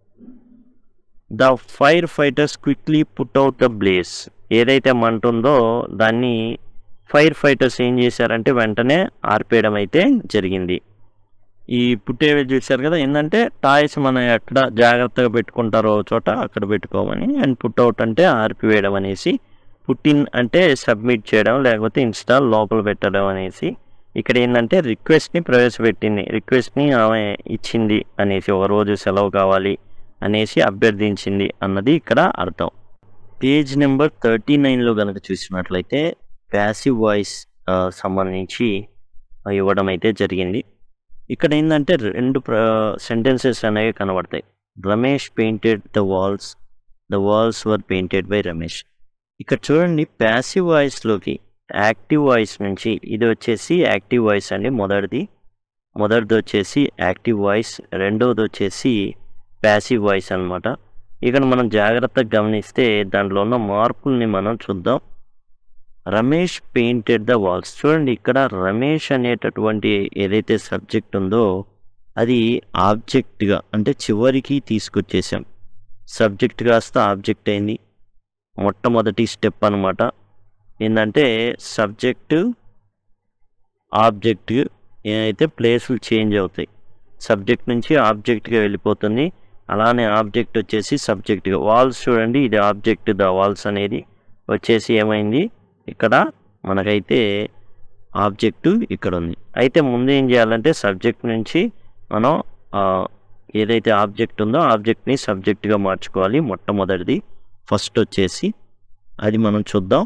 The firefighters quickly put out the blaze. ఏదైతే మంట ఉందో దాన్ని ఫైర్ ఫైటర్స్ ఏం చేశారంటే వెంటనే ఆర్పేయడం అయితే జరిగింది. ఈ పుట్టేవి చూశారు కదా, ఏంటంటే టాయ్స్ మనం ఎక్కడ జాగ్రత్తగా పెట్టుకుంటారో చోట అక్కడ పెట్టుకోమని. అండ్ పుట్ అవుట్ అంటే ఆర్పివేయడం అనేసి. పుట్ ఇన్ అంటే సబ్మిట్ చేయడం లేకపోతే ఇన్స్టాల్ లోపల పెట్టడం అనేసి. ఇక్కడ ఏంటంటే రిక్వెస్ట్ని ప్రవేశపెట్టింది, రిక్వెస్ట్ని ఆమె ఇచ్చింది అనేసి. ఒకరోజు సెలవు కావాలి అనేసి అభ్యర్థించింది అన్నది ఇక్కడ అర్థం. పేజ్ నెంబర్ థర్టీ నైన్లో కనుక చూసినట్లయితే ప్యాసివ్ వాయిస్ సంబంధించి ఇవ్వడం అయితే జరిగింది. ఇక్కడ ఏంటంటే రెండు సెంటెన్సెస్ అనేవి కనబడతాయి. Ramesh painted the walls, the walls were painted by Ramesh. ఇక్కడ చూడండి ప్యాసివ్ వాయిస్లోకి యాక్టివ్ వాయిస్ నుంచి ఇది వచ్చేసి యాక్టివ్ వాయిస్ అండి. మొదటిది మొదటిది వచ్చేసి యాక్టివ్ వాయిస్, రెండవది వచ్చేసి ప్యాసివ్ వాయిస్ అనమాట. ఇక్కడ మనం జాగ్రత్తగా గమనిస్తే దాంట్లో ఉన్న మార్పుల్ని మనం చూద్దాం. Ramesh painted the walls. చూడండి ఇక్కడ రమేష్ అనేటటువంటి ఏదైతే సబ్జెక్ట్ ఉందో అది ఆబ్జెక్ట్గా అంటే చివరికి తీసుకొచ్చేసాం. సబ్జెక్ట్ కాస్త ఆబ్జెక్ట్ అయింది. మొట్టమొదటి స్టెప్ అనమాట. ఏంటంటే సబ్జెక్టు ఆబ్జెక్ట్ ఏదైతే ప్లేసులు చేంజ్ అవుతాయి. సబ్జెక్ట్ నుంచి ఆబ్జెక్ట్గా వెళ్ళిపోతుంది. అలానే ఆబ్జెక్ట్ వచ్చేసి సబ్జెక్ట్గా. వాల్స్ చూడండి ఇది ఆబ్జెక్ట్, ద వాల్స్ అనేది వచ్చేసి ఏమైంది ఇక్కడ మనకైతే ఆబ్జెక్టు ఇక్కడ ఉంది. అయితే ముందు ఏం చేయాలంటే సబ్జెక్ట్ నుంచి మనం ఏదైతే ఆబ్జెక్ట్ ఉందో ఆబ్జెక్ట్ని సబ్జెక్ట్గా మార్చుకోవాలి. మొట్టమొదటిది ఫస్ట్ వచ్చేసి అది మనం చూద్దాం.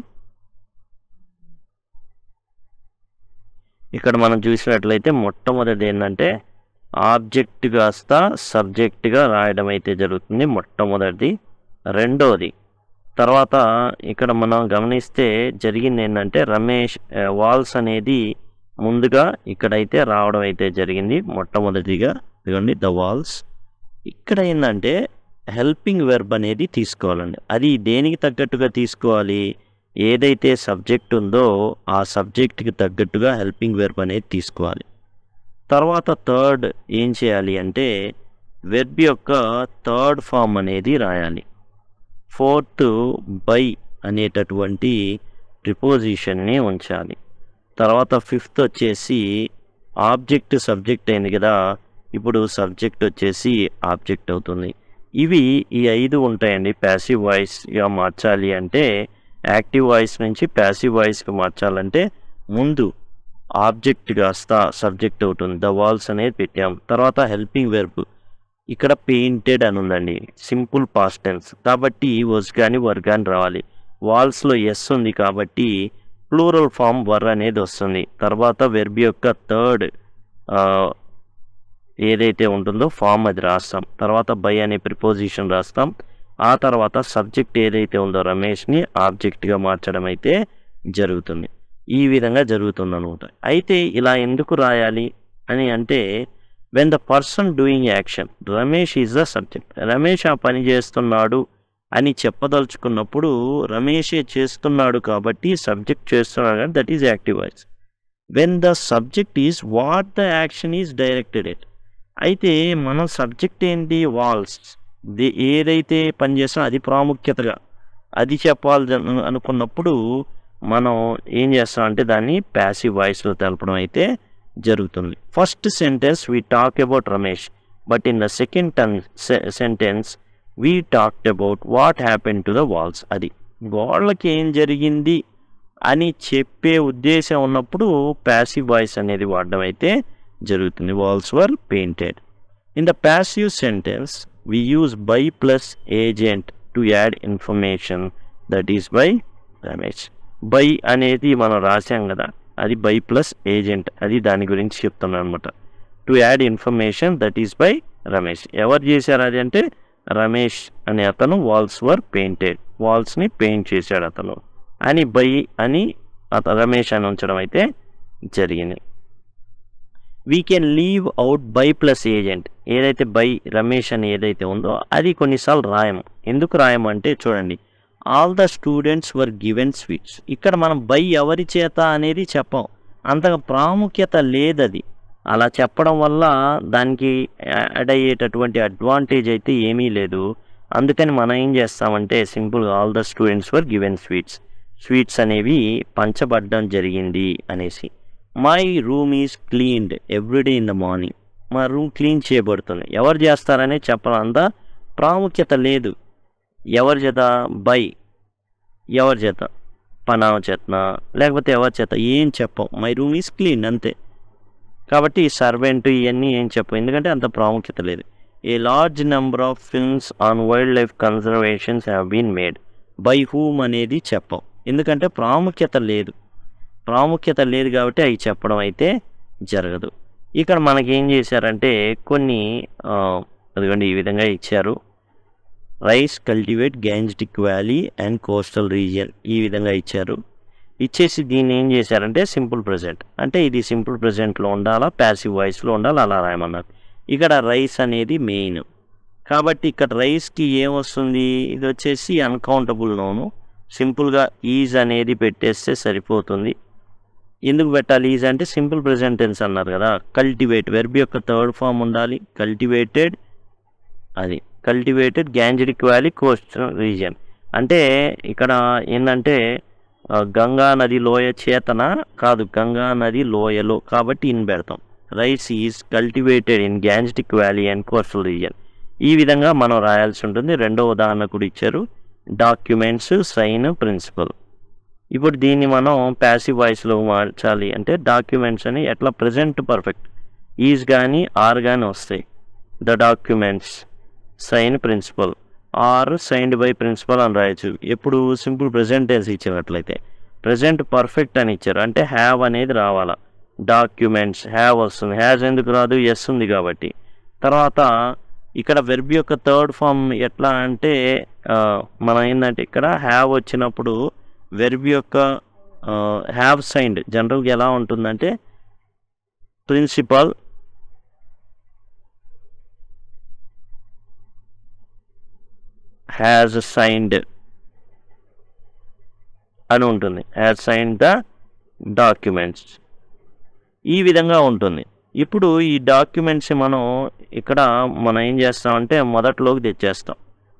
ఇక్కడ మనం చూసినట్లయితే మొట్టమొదటిది ఏంటంటే ఆబ్జెక్ట్ కాస్త సబ్జెక్ట్గా రాయడం అయితే జరుగుతుంది మొట్టమొదటిది. రెండోది తర్వాత ఇక్కడ మనం గమనిస్తే జరిగింది ఏంటంటే రమేష్ వాల్స్ అనేది ముందుగా ఇక్కడైతే రావడం అయితే జరిగింది మొట్టమొదటిగా. ఇదిగోండి ద వాల్స్. ఇక్కడ ఏంటంటే హెల్పింగ్ వెర్బ్ అనేది తీసుకోవాలండి. అది దేనికి తగ్గట్టుగా తీసుకోవాలి, ఏదైతే సబ్జెక్ట్ ఉందో ఆ సబ్జెక్ట్కి తగ్గట్టుగా హెల్పింగ్ వెర్బ్ అనేది తీసుకోవాలి. తర్వాత థర్డ్ ఏం చేయాలి అంటే వెర్బ్ యొక్క థర్డ్ ఫామ్ అనేది రాయాలి. ఫోర్త్ బై అనేటటువంటి ప్రిపోజిషన్ని ఉంచాలి. తర్వాత ఫిఫ్త్ వచ్చేసి ఆబ్జెక్ట్ సబ్జెక్ట్ అయింది కదా, ఇప్పుడు సబ్జెక్ట్ వచ్చేసి ఆబ్జెక్ట్ అవుతుంది. ఇవి ఈ ఐదు ఉంటాయండి. ప్యాసివ్ వాయిస్గా మార్చాలి అంటే యాక్టివ్ వాయిస్ నుంచి ప్యాసివ్ వాయిస్కి మార్చాలంటే ముందు ఆబ్జెక్ట్ కాస్త సబ్జెక్ట్ అవుతుంది. ద వాల్స్ అనేది పెట్టాం. తర్వాత హెల్పింగ్ వెర్బ్ ఇక్కడ పెయింటెడ్ అని ఉందండి, సింపుల్ పాస్ట్ టెన్స్ కాబట్టి వస్ కానీ వర్ కానీ రావాలి. వాల్స్లో ఎస్ ఉంది కాబట్టి ప్లూరల్ ఫామ్ వర్ అనేది వస్తుంది. తర్వాత వెర్బ్ యొక్క థర్డ్ ఏదైతే ఉంటుందో ఫామ్ అది రాస్తాం. తర్వాత బై అనే ప్రిపోజిషన్ రాస్తాం. ఆ తర్వాత సబ్జెక్ట్ ఏదైతే ఉందో రమేష్ని ఆబ్జెక్ట్గా మార్చడం అయితే జరుగుతుంది. ఈ విధంగా జరుగుతుంది అనమాట. అయితే ఇలా ఎందుకు రాయాలి అని అంటే when the person doing action Ramesh is the subject. Ramesh ఆ పని చేస్తున్నాడు అని చెప్పదలుచుకున్నప్పుడు రమేషే చేస్తున్నాడు కాబట్టి సబ్జెక్ట్ చేస్తున్నాడు కానీ that is active voice. When the subject is what the action is directed at. అయితే మన సబ్జెక్ట్ ఏంటి వాల్స్, ఏదైతే పని చేస్తున్నా అది ప్రాముఖ్యతగా అది చెప్పాలి అనుకున్నప్పుడు మనం ఏం చేస్తాం అంటే దాన్ని ప్యాసివ్ వాయిస్లో తెలపడం అయితే జరుగుతుంది. First sentence we talk about Ramesh. But in the second టన్ sentence we talked about what happen to the walls. అది గోడలకి ఏం జరిగింది అని చెప్పే ఉద్దేశం ఉన్నప్పుడు ప్యాసివ్ వాయిస్ అనేది వాడడం అయితే జరుగుతుంది. Walls were painted. In the passive sentence we use by plus agent to add information, that is by Ramesh. by అనేది మనం రాసాం కదా, అది by plus agent, అది దాని గురించి చెప్తున్నాను అనమాట. To add information that is by Ramesh. ఎవరు చేశారు అది అంటే రమేష్ అనే అతను వాల్స్ వర్ పెయింటెడ్, వాల్స్ని పెయింట్ చేశాడు అతను అని బై అని అత రమేష్ అని ఉంచడం అయితే జరిగింది. We can leave out by plus agent. ఏదైతే బై రమేష్ అని ఏదైతే ఉందో అది కొన్నిసార్లు రాయము. ఎందుకు రాయము అంటే చూడండి, all the students were given sweets. ఇక్కడ మనం బై ఎవరి చేత అనేది చెప్పం, అంతగా ప్రాముఖ్యత లేదది. అలా చెప్పడం వల్ల దానికి యాడ్ అయ్యేటటువంటి అడ్వాంటేజ్ అయితే ఏమీ లేదు. అందుకని మనం ఏం చేస్తామంటే సింపుల్గా all the students were given sweets, sweets అనేవి పంచబడ్డం జరిగింది అనేసి. My room is cleaned every day in the morning. మా రూమ్ క్లీన్ చేయబడుతుంది. ఎవరు చేస్తారనే చెప్పడం అంత ప్రాముఖ్యత లేదు. ఎవరి చేత బై, ఎవరి చేత పనామ చేతన లేకపోతే ఎవరి చేత ఏం చెప్పం, మై రూమ్ ఈజ్ క్లీన్ అంతే. కాబట్టి సర్వెంట్ ఇవన్నీ ఏం చెప్పం, ఎందుకంటే అంత ప్రాముఖ్యత లేదు. A large number of films on wildlife conservations have been made. By whom అనేది చెప్పం, ఎందుకంటే ప్రాముఖ్యత లేదు. ప్రాముఖ్యత లేదు కాబట్టి అవి చెప్పడం అయితే జరగదు. ఇక్కడ మనకి ఏం చేశారంటే కొన్ని అదిగోండి ఈ విధంగా ఇచ్చారు. Rice cultivate Gangetic valley and coastal region ఈ విధంగా ఇచ్చారు. ఇచ్చేసి దీన్ని ఏం చేశారంటే సింపుల్ ప్రెజెంట్, అంటే ఇది సింపుల్ ప్రెజెంట్లో ఉండాలా ప్యాసివ్ వాయిస్లో ఉండాలి అలా రాయమన్నారు. ఇక్కడ రైస్ అనేది మెయిన్ కాబట్టి ఇక్కడ రైస్కి ఏమొస్తుంది, ఇది వచ్చేసి అన్కౌంటబుల్ నౌను. సింపుల్గా ఈజ్ అనేది పెట్టేస్తే సరిపోతుంది. ఎందుకు పెట్టాలి ఈజ్ అంటే సింపుల్ ప్రెజెంట్ టెన్స్ అన్నారు కదా. కల్టివేట్ వెర్బ్ యొక్క థర్డ్ ఫామ్ ఉండాలి. కల్టివేటెడ్, అది cultivated Gangetic valley coastal region. అంటే ఇక్కడ ఏంటంటే గంగా నది లోయ చేతన కాదు, గంగా నది లోయలో, కాబట్టి ఇన్ పెడతాం. Rice is cultivated in Gangetic valley and coastal region. ఈ విధంగా మనం రాయాల్సి ఉంటుంది. రెండో ఉదాహరణ కూడా ఇచ్చారు, డాక్యుమెంట్స్ సైన్ ప్రిన్సిపల్. ఇప్పుడు దీన్ని మనం ప్యాసివ్ వాయిస్లో మార్చాలి అంటే డాక్యుమెంట్స్ అని ఎట్లా ప్రెజెంట్ పర్ఫెక్ట్ ఈజ్ కానీ ఆర్ కానీ వస్తాయి. The documents sign principal are signed by principal అని రాయొచ్చు. ఎప్పుడు సింపుల్ ప్రెజెంట్ టెన్స్ ఇచ్చినట్లయితే. ప్రెజెంట్ పర్ఫెక్ట్ అని ఇచ్చారు అంటే హ్యావ్ అనేది రావాలా. డాక్యుమెంట్స్ హ్యావ్ వస్తుంది, హ్యాజ్ ఎందుకు రాదు, ఎస్ ఉంది కాబట్టి. తర్వాత ఇక్కడ వెర్బ్ యొక్క థర్డ్ ఫామ్ ఎట్లా అంటే మనం ఏంటంటే ఇక్కడ హ్యావ్ వచ్చినప్పుడు వెర్బ్ యొక్క హ్యావ్ సైన్డ్ జనరల్గా ఎలా ఉంటుందంటే ప్రిన్సిపల్ హ్యాజ్ సైన్డ్ అని ఉంటుంది. హ్యాజ్ సైన్డ్ ద డాక్యుమెంట్స్ ఈ విధంగా ఉంటుంది. ఇప్పుడు ఈ డాక్యుమెంట్స్ మనం ఇక్కడ మనం ఏం చేస్తామంటే మొదట్లోకి తెచ్చేస్తాం.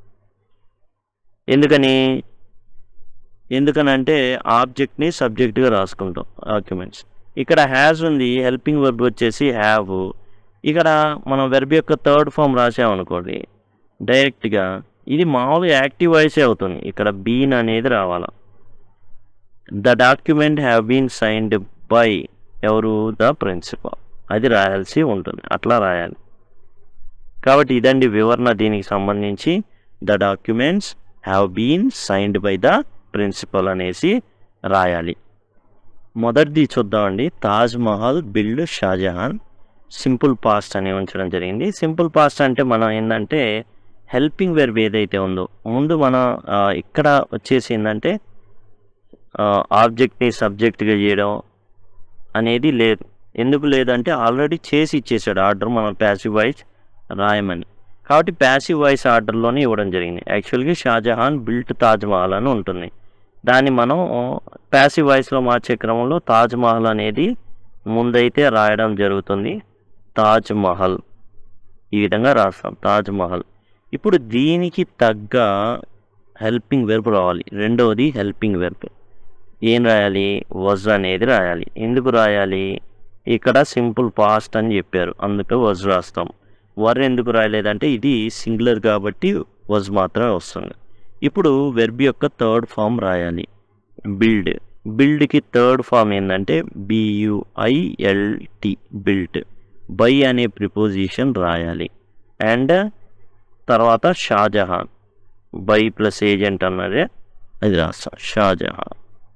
ఎందుకని ఎందుకనంటే ఆబ్జెక్ట్ని సబ్జెక్ట్గా రాసుకుంటాం డాక్యుమెంట్స్. ఇక్కడ హ్యాజ్ ఉంది, హెల్పింగ్ వర్బ్ వచ్చేసి హ్యావ్. ఇక్కడ మనం వెర్బ్ యొక్క థర్డ్ ఫామ్ రాసామనుకోండి డైరెక్ట్గా ఇది మామూలుగా యాక్టివ్ వాయిసే అవుతుంది. ఇక్కడ బీన్ అనేది రావాలా. The document have been signed by ఎవరు, ద ప్రిన్సిపల్, అది రాయాల్సి ఉంటుంది. అట్లా రాయాలి. కాబట్టి ఇదండి వివరణ దీనికి సంబంధించి. The documents have been signed by the principal అనేసి రాయాలి. మొదటిది చూద్దామండి. Taj Mahal build Shahjahan. Simple past అని ఉంచడం జరిగింది. సింపుల్ పాస్ట్ అంటే మనం ఏంటంటే హెల్పింగ్ వెర్బ్ ఏదైతే ఉందో ముందు మనం ఇక్కడ వచ్చేసి ఏంటంటే ఆబ్జెక్ట్ని సబ్జెక్ట్గా చేయడం అనేది లేదు. ఎందుకు లేదంటే ఆల్రెడీ చేసి ఇచ్చేసాడు ఆర్డర్ మనం ప్యాసివ్ వాయిస్ రాయమని. కాబట్టి ప్యాసివ్ వాయిస్ ఆర్డర్లోనే ఇవ్వడం జరిగింది. యాక్చువల్గా షాజహాన్ బిల్ట్ తాజ్ మహల్ అని ఉంటుంది. దాన్ని మనం ప్యాసివ్ వాయిస్లో మార్చే క్రమంలో తాజ్ మహల్ అనేది ముందైతే రాయడం జరుగుతుంది. తాజ్ మహల్ ఈ విధంగా రాస్తాం తాజ్ మహల్. ఇప్పుడు దీనికి తగ్గ హెల్పింగ్ వెర్బ్ రావాలి. రెండవది హెల్పింగ్ వెర్బ్ ఏం రాయాలి, వజ్ అనేది రాయాలి. ఎందుకు రాయాలి, ఇక్కడ సింపుల్ పాస్ట్ అని చెప్పారు అందుకే వజ్ రాస్తాం. వర్ ఎందుకు రాయలేదంటే ఇది సింగులర్ కాబట్టి వాజ్ మాత్రమే వస్తుంది. ఇప్పుడు వెర్బ్ యొక్క థర్డ్ ఫామ్ రాయాలి. బిల్డ్. బిల్డ్కి థర్డ్ ఫామ్ ఏంటంటే బియుఐఎల్టి బిల్ట్. బై అనే ప్రిపోజిషన్ రాయాలి. అండ్ తర్వాత షాజహాన్. బై ప్లస్ ఏజెంట్ అన్నదే అది రాస్తాం షాజహాన్.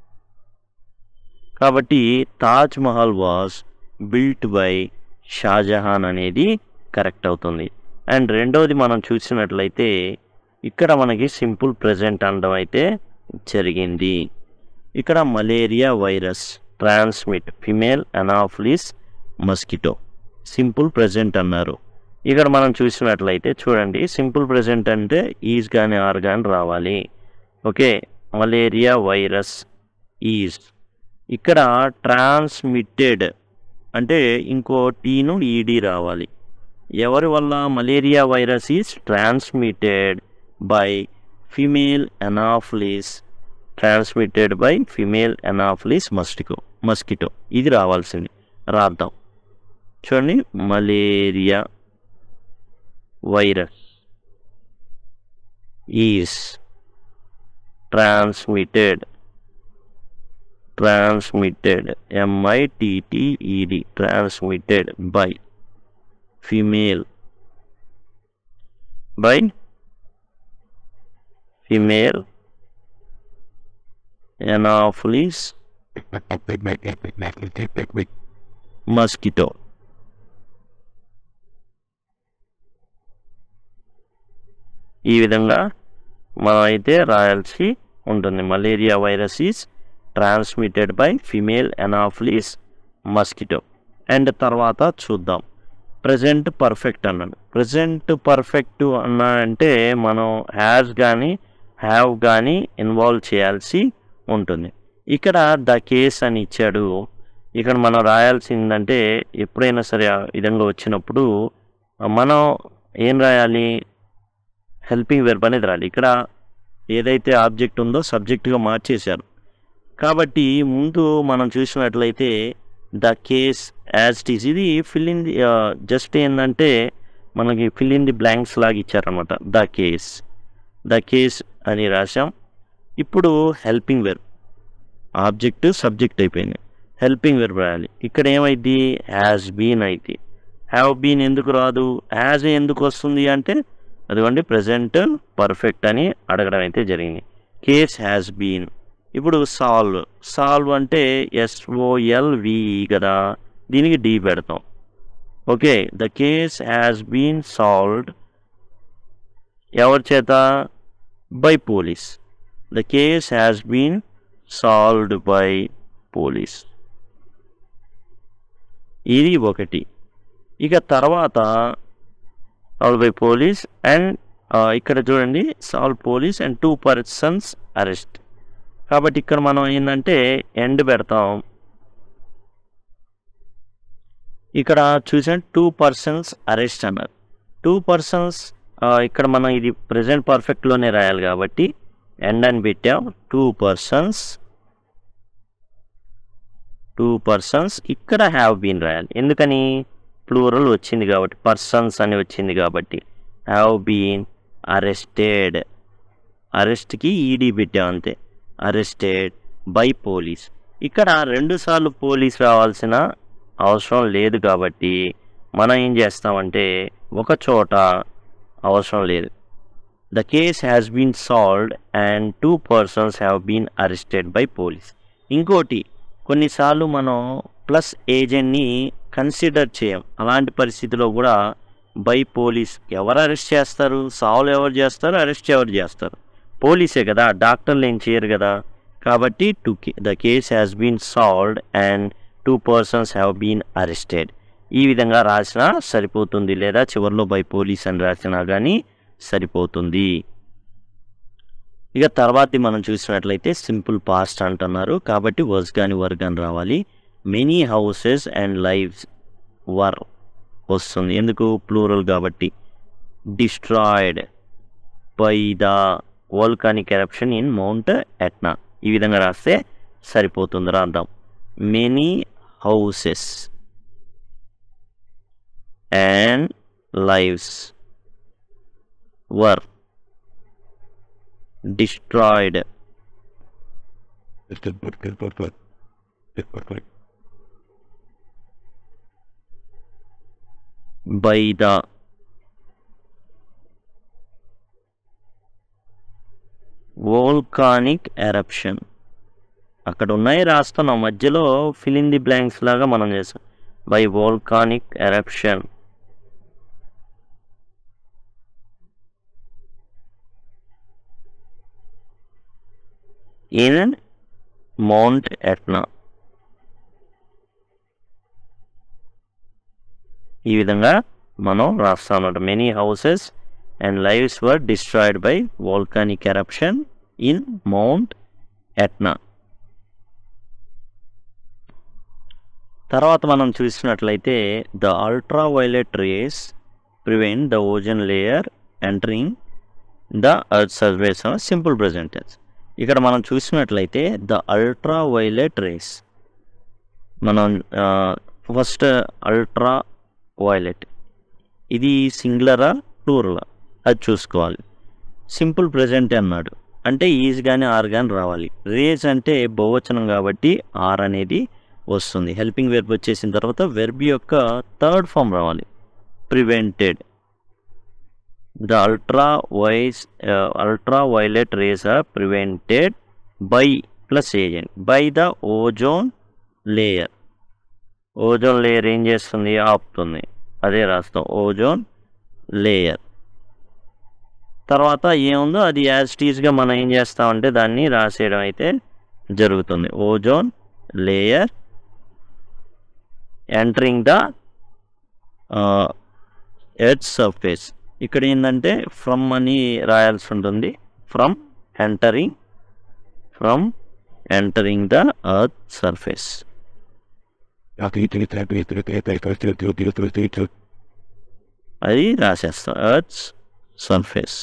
కాబట్టి Taj Mahal was built by Shahjahan అనేది కరెక్ట్ అవుతుంది. అండ్ రెండవది మనం చూసినట్లయితే ఇక్కడ మనకి సింపుల్ ప్రెజెంట్ అనడం అయితే జరిగింది. ఇక్కడ malaria virus transmit female anopheles mosquito simple present అన్నారు. ఇక్కడ మనం చూసినట్లయితే చూడండి, సింపుల్ ప్రెజెంట్ అంటే ఈజ్ కానీ ఆర్ కానీ రావాలి. Okay, malaria virus is. ఇక్కడ ట్రాన్స్మిటెడ్ అంటే ఇంకో టీను ఈడీ రావాలి. ఎవరి వల్ల? Malaria virus is transmitted by female anopheles transmitted by female anopheles mosquito mosquito ఇది రావాల్సింది. రాద్దాం. చూడండి, malaria virus is transmitted transmitted M I T T E D transmitted by female by female anopheles mosquito. ఈ విధంగా మనం అయితే రాయాల్సి ఉంటుంది. Malaria virus is transmitted by female anopheles mosquito. And తర్వాత చూద్దాం ప్రజెంట్ పర్ఫెక్ట్ అన్నాడు. ప్రజెంట్ పర్ఫెక్ట్ అన్నా అంటే మనం హ్యాస్ కానీ హ్యావ్ కానీ ఇన్వాల్వ్ చేయాల్సి ఉంటుంది. ఇక్కడ ద కేస్ అని ఇచ్చాడు. ఇక్కడ మనం రాయాల్సిందంటే ఎప్పుడైనా సరే ఆ విధంగా వచ్చినప్పుడు మనం ఏం రాయాలి? హెల్పింగ్ వెర్బ్ అనేది రాయాలి. ఇక్కడ ఏదైతే ఆబ్జెక్ట్ ఉందో సబ్జెక్ట్గా మార్చేశారు కాబట్టి ముందు మనం చూసినట్లయితే the case as it is. ఇది ఫిల్ ఇన్ ది జస్ట్ ఏంటంటే మనకి ఫిల్ ఇన్ ది బ్లాంక్స్ లాగా ఇచ్చారనమాట. ద కేస్ ద కేస్ అని రాసాం. ఇప్పుడు హెల్పింగ్ వెర్బ్ ఆబ్జెక్ట్ సబ్జెక్ట్ అయిపోయింది. హెల్పింగ్ వెర్బ్ రాయాలి. ఇక్కడ ఏమైంది? హ్యాస్ బీన్ అయితే. హ్యావ్ బీన్ ఎందుకు రాదు? హ్యాజ్ ఎందుకు వస్తుంది అంటే అదిగోండి ప్రజెంట్ పర్ఫెక్ట్ అని అడగడం అయితే జరిగింది. Case has been. ఇప్పుడు సాల్వ్. సాల్వ్ అంటే ఎస్ఓఎల్విఈ కదా, దీనికి డి పెడతాం. Okay, the case has been solved ఎవరి చేత? By police. The case has been solved by police. ఇది ఒకటి. ఇక తర్వాత సాల్వ్ బై పోలీస్ అండ్ ఇక్కడ చూడండి solve police and two persons arrest. కాబట్టి ఇక్కడ మనం ఏంటంటే ఎండ్ పెడతాం. ఇక్కడ చూసాం టూ పర్సన్స్ అరెస్ట్ అన్నారు. టూ పర్సన్స్ ఇక్కడ మనం ఇది ప్రెజెంట్ పర్ఫెక్ట్లోనే రాయాలి కాబట్టి ఎండ్ అని పెట్టాం. టూ పర్సన్స్ టూ పర్సన్స్ ఇక్కడ హ్యావ్ బీన్ రాయాలి. ఎందుకని? ప్లూరల్ వచ్చింది కాబట్టి, పర్సన్స్ అని వచ్చింది కాబట్టి. Have been arrested. అరెస్ట్కి ఈడీ పెట్టాం అంతే. Arrested by police. ఇక్కడ రెండుసార్లు పోలీస్ రావాల్సిన అవసరం లేదు కాబట్టి మనం ఏం చేస్తామంటే ఒక చోట అవసరం లేదు. The case has been solved and two persons have been arrested by police. ఇంకోటి, కొన్నిసార్లు మనం ప్లస్ ఏజెంట్ని కన్సిడర్ చేయం. అలాంటి పరిస్థితిలో కూడా బై పోలీస్ ఎవరు అరెస్ట్ చేస్తారు? సాల్వ్ ఎవరు చేస్తారు? అరెస్ట్ ఎవరు చేస్తారు? పోలీసే కదా, డాక్టర్లు ఏం చేయరు కదా. కాబట్టి to the case has been solved and two persons have been arrested. ఈ విధంగా రాసినా సరిపోతుంది, లేదా చివరిలో బై పోలీస్ అని రాసినా కానీ సరిపోతుంది. ఇక తర్వాతి మనం చూసినట్లయితే సింపుల్ పాస్ట్ అంటున్నారు కాబట్టి వర్స్ కానీ వర్ కానీ రావాలి. Many houses and lives were వస్తుంది. ఎందుకు? ప్లూరల్ కాబట్టి. Destroyed by the volcanic eruption in Mount Etna. ఈ విధంగా రాస్తే సరిపోతుంది. రాద్దాం. Many houses and lives were destroyed by the volcanic eruption. అక్కడ ఉన్నాయి రాస్తున్నాం, మధ్యలో fill in the blanks లాగా మనం చేసాం. by volcanic eruption. in Mount Etna. ఈ విధంగా మనం రాస్తాం. Many houses and lives were destroyed by volcanic eruption in Mount Etna. తర్వాత మనం చూసినట్లయితే the ultra violet rays prevent the ozone layer entering the earth surface. Simple present tense. ఇక్కడ మనం చూసినట్లయితే ద అల్ట్రా వైలెట్ రేస్, మనం first ultra violet ఇది సింగులరా ప్లూరలా అది చూసుకోవాలి. సింపుల్ ప్రెజెంట్ అన్నాడు అంటే ఈజ్ కానీ ఆర్ కానీ రావాలి. రేస్ అంటే బహువచనం కాబట్టి ఆర్ అనేది వస్తుంది. హెల్పింగ్ వెర్బ్ వచ్చేసిన తర్వాత వెర్బ్ యొక్క థర్డ్ ఫామ్ రావాలి, prevented. The ultra vice ultra violet rays are prevented by plus agent by the ozone layer. Ozone layer ఏం చేస్తుంది? ఆపుతుంది. అదే రాస్తాం, ఓజోన్ లేయర్. తర్వాత ఏముందో అది యాజ్ టీజ్గా మనం ఏం చేస్తామంటే దాన్ని రాసేయడం అయితే జరుగుతుంది. Ozone layer entering the earth surface. ఇక్కడ ఏంటంటే ఫ్రమ్ అని రాయాల్సి ఉంటుంది. From entering from entering the earth surface. అది రాసేస్తాం, ఎర్త్ సర్ఫేస్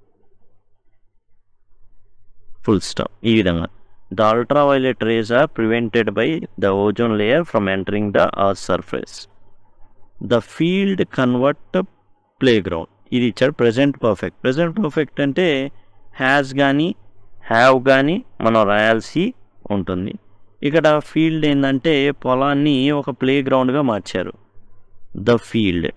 ఫుల్ స్టాప్. ఈ విధంగా the ultra violet rays are prevented by the ozone layer from entering the earth surface. The field convert playground. ఇది ఇచ్చాడు present perfect. Present perfect అంటే has కానీ have కానీ మనం రాయాల్సి ఉంటుంది. ఇక్కడ ఫీల్డ్ ఏంటంటే పొలాన్ని ఒక ప్లే గ్రౌండ్గా మార్చారు. ద ఫీల్డ్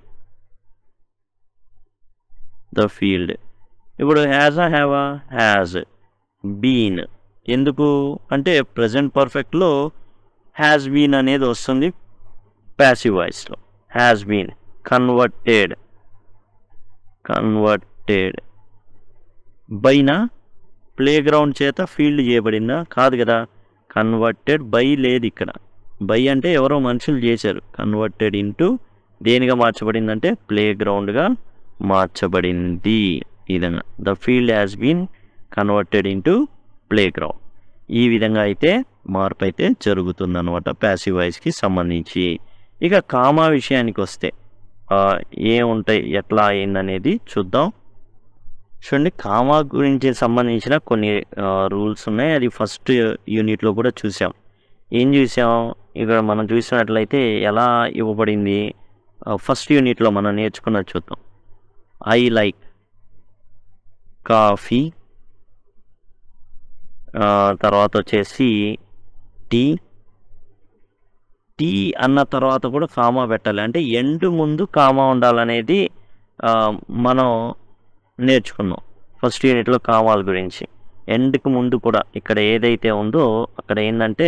ద ఫీల్డ్ ఇప్పుడు హ్యాజా హ్యావా హ్యాజ్ బీన్. ఎందుకు అంటే ప్రజెంట్ పర్ఫెక్ట్లో హ్యాస్ బీన్ అనేది వస్తుంది ప్యాసివ్ వాయిస్లో. హ్యాస్ బీన్ కన్వర్టెడ్ కన్వర్టెడ్ బైనా ప్లే గ్రౌండ్ చేత ఫీల్డ్ చేయబడిందా? కాదు కదా. కన్వర్టెడ్ బై లేదు ఇక్కడ. బై అంటే ఎవరో మనుషులు చేశారు. కన్వర్టెడ్ ఇంటూ దేనిగా మార్చబడిందంటే ప్లే గ్రౌండ్గా మార్చబడింది. ఈ విధంగా the field has been converted into playground. ఈ విధంగా అయితే మార్పు అయితే జరుగుతుంది అనమాట ప్యాసివ్ వాయిస్కి సంబంధించి. ఇక కామా విషయానికి వస్తే ఏముంటాయి, ఎట్లా అయిందనేది చూద్దాం. చూడండి, కామా గురించి సంబంధించిన కొన్ని రూల్స్ ఉన్నాయి. అది ఫస్ట్ యూనిట్లో కూడా చూసాం. ఏం చూసాం ఇక్కడ మనం చూసినట్లయితే ఎలా ఇవ్వబడింది ఫస్ట్ యూనిట్లో మనం నేర్చుకున్నది చూద్దాం. ఐ లైక్ కాఫీ, తర్వాత వచ్చేసి టీ. టీ అన్న తర్వాత కూడా కామా పెట్టాలి, అంటే ఎండ్ ముందు కామా ఉండాలనేది మనం నేర్చుకున్నాం ఫస్ట్ యూనిట్లో కామాల గురించి. ఎండ్కి ముందు కూడా ఇక్కడ ఏదైతే ఉందో అక్కడ ఏంటంటే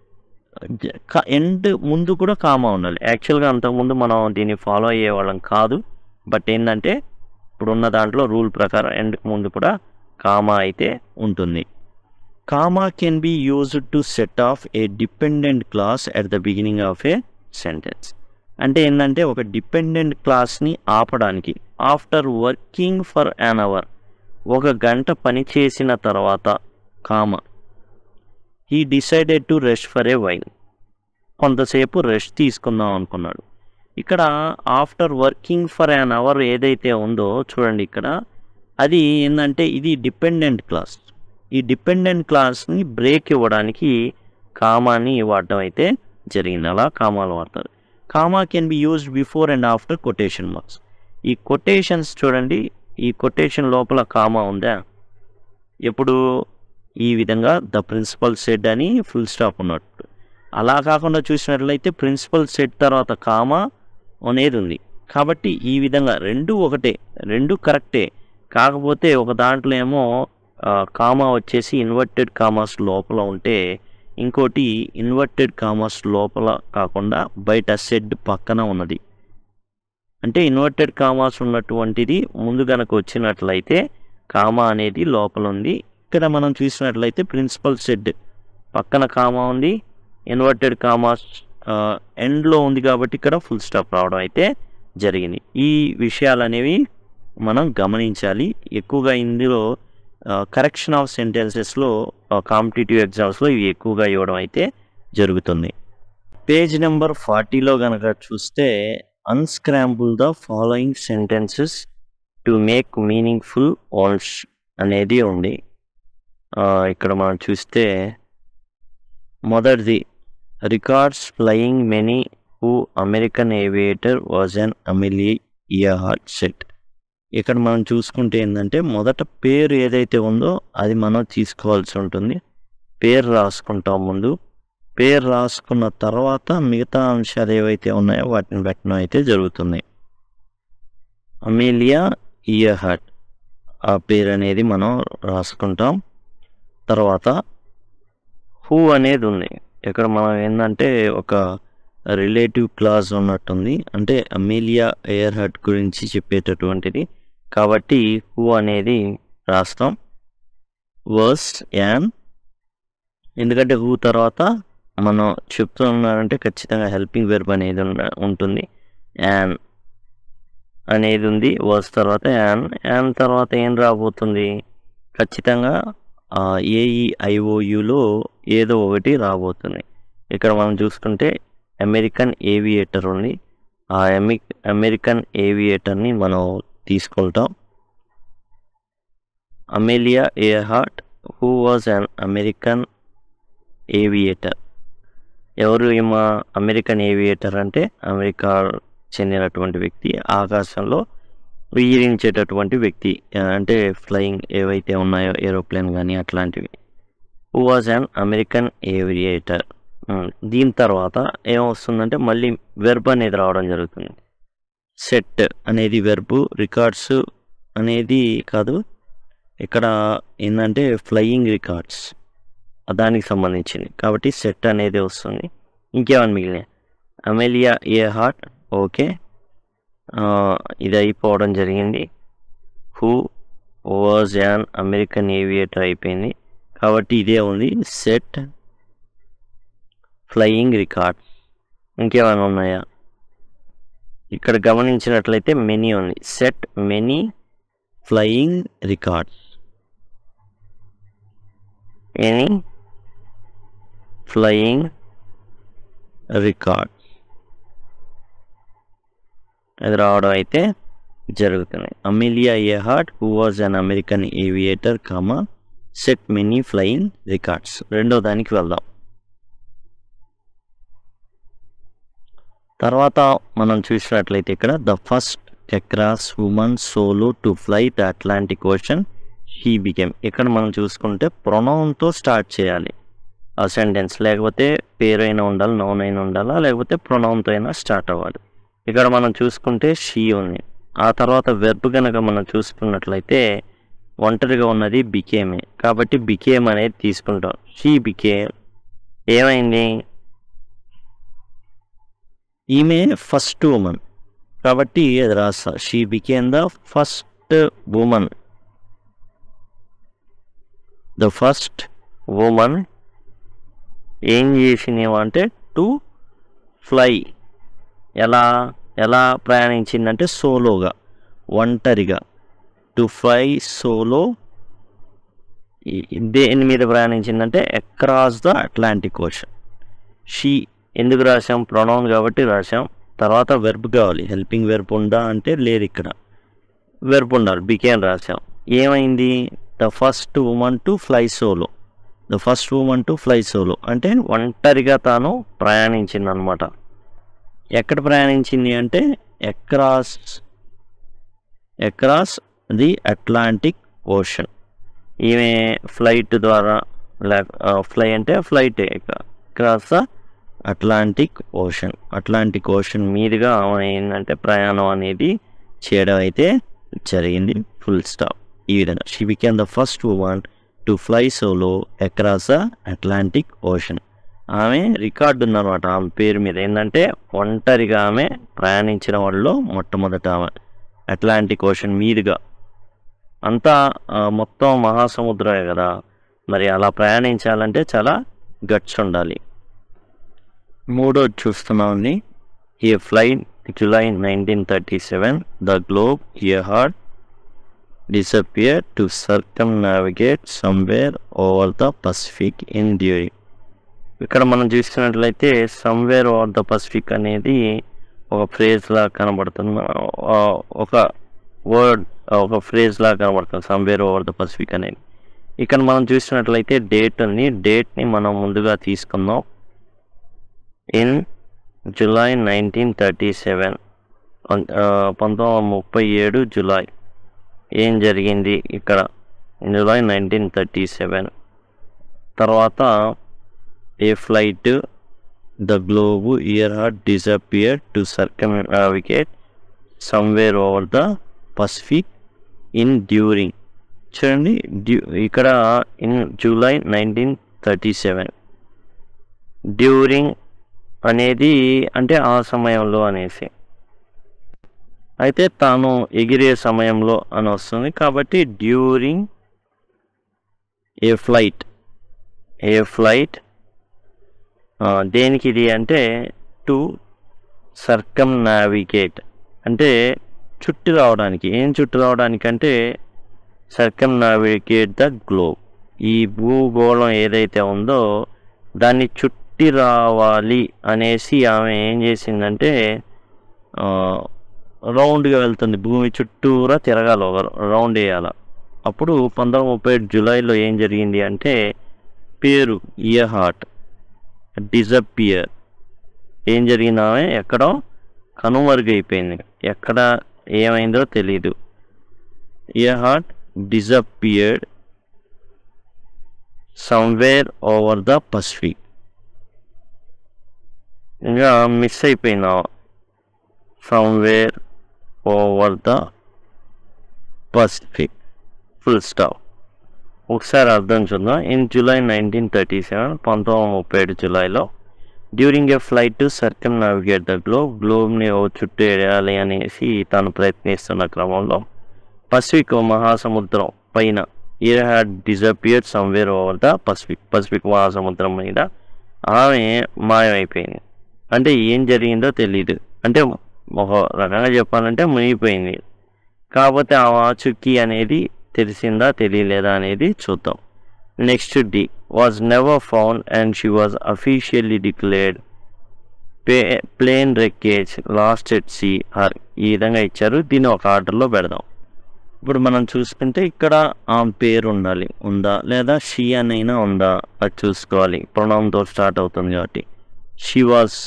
ఎండ్ ముందు కూడా కామా ఉండాలి. యాక్చువల్గా అంతకుముందు మనం దీన్ని ఫాలో అయ్యేవాళ్ళం కాదు. బట్ ఏంటంటే ఇప్పుడున్న దాంట్లో రూల్ ప్రకారం ఎండ్కి ముందు కూడా కామా అయితే ఉంటుంది. Comma can be used to set off a dependent clause at the beginning of a sentence. అంటే ఏంటంటే ఒక డిపెండెంట్ క్లాస్ని ఆపడానికి after working for an hour, ఒక గంట పని చేసిన తర్వాత comma he decided to rest for a while, కొంతసేపు రెస్ట్ తీసుకుందాం అనుకున్నాడు. ఇక్కడ after working for an hour ఏదైతే ఉందో చూడండి, ఇక్కడ అది ఏంటంటే ఇది డిపెండెంట్ క్లాస్. ఈ డిపెండెంట్ క్లాస్ని బ్రేక్ ఇవ్వడానికి కామాని వాడటం అయితే జరిగింది. అలా కామాలు వాడతారు. Comma can be used before and after quotation marks. ఈ కొటేషన్స్ చూడండి, ఈ కొటేషన్ లోపల కామా ఉందా, ఎప్పుడు ఈ విధంగా ద ప్రిన్సిపల్ సెడ్ అని ఫుల్ స్టాప్ ఉన్నట్టు. అలా కాకుండా చూసినట్లయితే ప్రిన్సిపల్ సెడ్ తర్వాత కామా అనేది ఉంది. కాబట్టి ఈ విధంగా రెండు ఒకటే, రెండు కరెక్టే. కాకపోతే ఒక దాంట్లో ఏమో కామా వచ్చేసి ఇన్వర్టెడ్ కామాస్ లోపల ఉంటే, ఇంకోటి ఇన్వర్టెడ్ కామాస్ లోపల కాకుండా బయట సెడ్ పక్కన ఉన్నది. అంటే ఇన్వర్టెడ్ కామాస్ ఉన్నటువంటిది ముందు కనుక వచ్చినట్లయితే కామా అనేది లోపల ఉంది. ఇక్కడ మనం చూసినట్లయితే ప్రిన్సిపల్ సెడ్ పక్కన కామా ఉంది, ఇన్వర్టెడ్ కామాస్ ఎండ్లో ఉంది కాబట్టి ఇక్కడ ఫుల్ స్టాప్ రావడం అయితే జరిగింది. ఈ విషయాలు అనేవి మనం గమనించాలి. ఎక్కువగా ఇందులో కరెక్షన్ ఆఫ్ సెంటెన్సెస్లో కాంపిటేటివ్ ఎగ్జామ్స్లో ఇవి ఎక్కువగా ఇవ్వడం అయితే జరుగుతుంది. పేజ్ నెంబర్ ఫార్టీలో కనుక చూస్తే unscramble the following sentences to make meaningful words అనేది ఉంది. ఇక్కడ మనం చూస్తే మొదటిది, records flying many who American aviator was an Amelia Earhart set. ఇక్కడ మనం చూసుకుంటే ఏంటంటే మొదట పేరు ఏదైతే ఉందో అది మనం తీసుకోవాల్సి ఉంటుంది. పేరు రాసుకుంటాం ముందు. పేరు రాసుకున్న తర్వాత మిగతా అంశాలు ఏవైతే ఉన్నాయో వాటిని పెట్టడం అయితే జరుగుతుంది. అమిలియా ఇయర్హార్ట్ ఆ పేరు అనేది మనం రాసుకుంటాం. తర్వాత హూ అనేది ఉంది. ఇక్కడ మనం ఏంటంటే ఒక రిలేటివ్ క్లాజ్ ఉన్నట్టుంది, అంటే అమిలియా ఇయర్హార్ట్ గురించి చెప్పేటటువంటిది. కాబట్టి హూ అనేది రాస్తాం. వర్స్ యాన్, ఎందుకంటే హూ తర్వాత మనం చెప్తున్నారంటే ఖచ్చితంగా హెల్పింగ్ వెర్బ్ అనేది ఉంటుంది. యాన్ అనేది ఉంది. వర్స్ తర్వాత యాన్. యాన్ తర్వాత ఏం రాబోతుంది, ఖచ్చితంగా ఏఈఐఓయులో ఏదో ఒకటి రాబోతుంది. ఇక్కడ మనం చూసుకుంటే అమెరికన్ ఏవియేటర్ ఉంది. ఆ అమె అమెరికన్ ఏవియేటర్ని మనం తీసుకుంటాం. Amelia Earhart who was an American aviator. ఎవరు ఏమో అమెరికన్ ఏవియేటర్ అంటే అమెరికా చెందినటువంటి వ్యక్తి, ఆకాశంలో విహరించేటటువంటి వ్యక్తి, అంటే ఫ్లయింగ్ ఏవైతే ఉన్నాయో ఏరోప్లేన్ కానీ అట్లాంటివి. Who was an American aviator. దీని తర్వాత ఏమొస్తుందంటే మళ్ళీ వెర్బ్ అనేది రావడం జరుగుతుంది. సెట్ అనేది వెర్బు, రికార్డ్స్ అనేది కాదు, ఇక్కడ ఏంటంటే ఫ్లయింగ్ రికార్డ్స్ దానికి సంబంధించింది కాబట్టి సెట్ అనేది వస్తుంది. ఇంకేమని మిగిలినాయి, అమెలియా ఇయర్హార్ట్ ఓకే, ఇది అయిపోవడం జరిగింది. Who was an American aviator అయిపోయింది కాబట్టి ఇదే ఉంది. Set flying records. ఇంకేమైనా ఉన్నాయా, ఇక్కడ గమనించినట్లయితే మెనీ ఉంది. Set many flying records. Any flying records అది రావడం అయితే జరుగుతుంది. Amelia Earhart who was an American aviator comma set many flying records. రెండో దానికి వెళ్దాం. తర్వాత మనం చూసినట్లయితే ఇక్కడ the first across woman solo to fly the Atlantic ocean he became. ఇక్కడ మనం చూసుకుంటే ప్రొనౌన్తో స్టార్ట్ చేయాలి ఆ సెంటెన్స్, లేకపోతే పేరైనా ఉండాలి, నౌన్ అయినా ఉండాలా, లేకపోతే ప్రొనౌన్తో అయినా స్టార్ట్ అవ్వాలి. ఇక్కడ మనం చూసుకుంటే షీ ఉంది. ఆ తర్వాత వెర్బ్ కనుక మనం చూసుకున్నట్లయితే ఒంటరిగా ఉన్నది బికేమే కాబట్టి బికేమ్ అనేది తీసుకుంటాం. షీ బికేమ్ ఏమైంది, ఈమె ఫస్ట్ ఉమన్ కాబట్టి అది రాస్తా. She became the first woman. The first woman ఏం చేసినేమంటే టు ఫ్లై. ఎలా ఎలా ప్రయాణించిందంటే సోలోగా, ఒంటరిగా. టు ఫ్లై సోలో దేని మీద ప్రయాణించిందంటే across the Atlantic Ocean. She ఎందుకు రాసాం, ప్రొనౌన్ కాబట్టి రాసాం. తర్వాత వెర్బ్ కావాలి, హెల్పింగ్ వెర్బ్ ఉందా అంటే లేదు, ఇక్కడ వెర్బ్ ఉండాలి, బికేమ్ రాసాం. ఏమైంది, the first woman to fly solo. The first woman to fly solo అంటే ఒంటరిగా తాను ప్రయాణించింది అనమాట. ఎక్కడ ప్రయాణించింది అంటే across across the Atlantic Ocean. ఈమె ఫ్లైట్ ద్వారా లేక ఫ్లై అంటే flight across the Atlantic Ocean, Atlantic Ocean మీదుగా ఆమె ఏంటంటే ప్రయాణం అనేది చేయడం అయితే జరిగింది. Full stop. ఈ విధంగా she became the first woman to fly solo across the Atlantic Ocean. ఆమె రికార్డు ఉందన్నమాట ఆమె పేరు మీద, ఏంటంటే ఒంటరిగా ఆమె ప్రయాణించిన వాళ్ళలో మొట్టమొదట ఆమె అట్లాంటిక్ ఓషన్ మీదుగా. అంతా మొత్తం మహాసముద్రమే కదా, మరి అలా ప్రయాణించాలంటే చాలా గట్స్ ఉండాలి. మూడోది చూస్తున్నామండి. ఈ flight July nineteen thirty seven the globe here disappeared to circumnavigate somewhere over the Pacific in during. ఇక్కడ మనం చూస్తున్నట్లయితే సమ్వేర్ ఓవర్ ద పసిఫిక్ అనేది ఒక ఫ్రేజ్ లా కనబడుతుంది, ఒక వర్డ్ ఒక ఫ్రేజ్ లా కనబడుతుంది సమ్వేర్ ఓవర్ ద పసిఫిక్ అనేది. ఇక్కడ మనం చూసినట్లయితే డేట్ ఉంది, డేట్ని మనం ముందుగా తీసుకుందాం. In July nineteen thirty seven పంతొమ్మిది వందల ముప్పై ఏడు జూలై ఏం జరిగింది ఇక్కడ జూలై నైన్టీన్ థర్టీ సెవెన్ తర్వాత a flight the globe Earhart disappear to circumnavigate somewhere over the Pacific in during. చూడండి డ్యూ ఇక్కడ in July nineteen thirty seven during అనేది అంటే ఆ సమయంలో అనేసి, అయితే తాను ఎగిరే సమయంలో అని వస్తుంది కాబట్టి during a flight. A flight దేనికి ఇది అంటే టు సర్కమ్నావిగేట్ అంటే చుట్టి రావడానికి. ఏం చుట్టి రావడానికి అంటే సర్కమ్నావిగేట్ ద గ్లోబ్, ఈ భూగోళం ఏదైతే ఉందో దాన్ని చుట్టి రావాలి అనేసి ఆమె ఏం చేసిందంటే రౌండ్గా వెళ్తుంది, భూమి చుట్టూరా తిరగాలి, ఒక రౌండ్ వేయాలి. అప్పుడు పంతొమ్మిది వందల ముప్పై ఏడు జూలైలో ఏం జరిగింది అంటే పేరు ఇయర్ హార్ట్ డిసపియర్. ఏం జరిగింది, ఆమె ఎక్కడో కనుమరుగైపోయింది, ఎక్కడ ఏమైందో తెలీదు. Earhart disappeared somewhere over the Pacific. ఇంకా మిస్ అయిపోయింది somewhere over the Pacific. Full stop. ఒకసారి అర్థం చూద్దాం. In July nineteen thirty seven పంతొమ్మిది వందల ముప్పై ఏడు జూలైలో during a flight to circumnavigate the globe, గ్లోబ్ని ఓ చుట్టూ వేయాలి అనేసి తాను ప్రయత్నిస్తున్న క్రమంలో పసిఫిక్ మహాసముద్రం పైన ear had disappeared somewhere over the Pacific, Pacific మహాసముద్రం మీద ఆమె మాయమైపోయింది. అంటే ఏం జరిగిందో తెలియదు, అంటే ఒక రకంగా చెప్పాలంటే మునిగిపోయింది. కాకపోతే ఆ చుక్కీ అనేది తెలిసిందా తెలియలేదా అనేది చూద్దాం. Next the was never found and she was officially declared pay plane wreckage lost at sea her. ఈ విధంగా ఇచ్చారు, దీన్ని ఒక ఆర్డర్లో పెడదాం. ఇప్పుడు మనం చూసుకుంటే ఇక్కడ ఆమె పేరు ఉండాలి, ఉందా లేదా షీ అనైనా ఉందా అది చూసుకోవాలి. ప్రొనౌన్తో స్టార్ట్ అవుతుంది కాబట్టి షీ వాజ్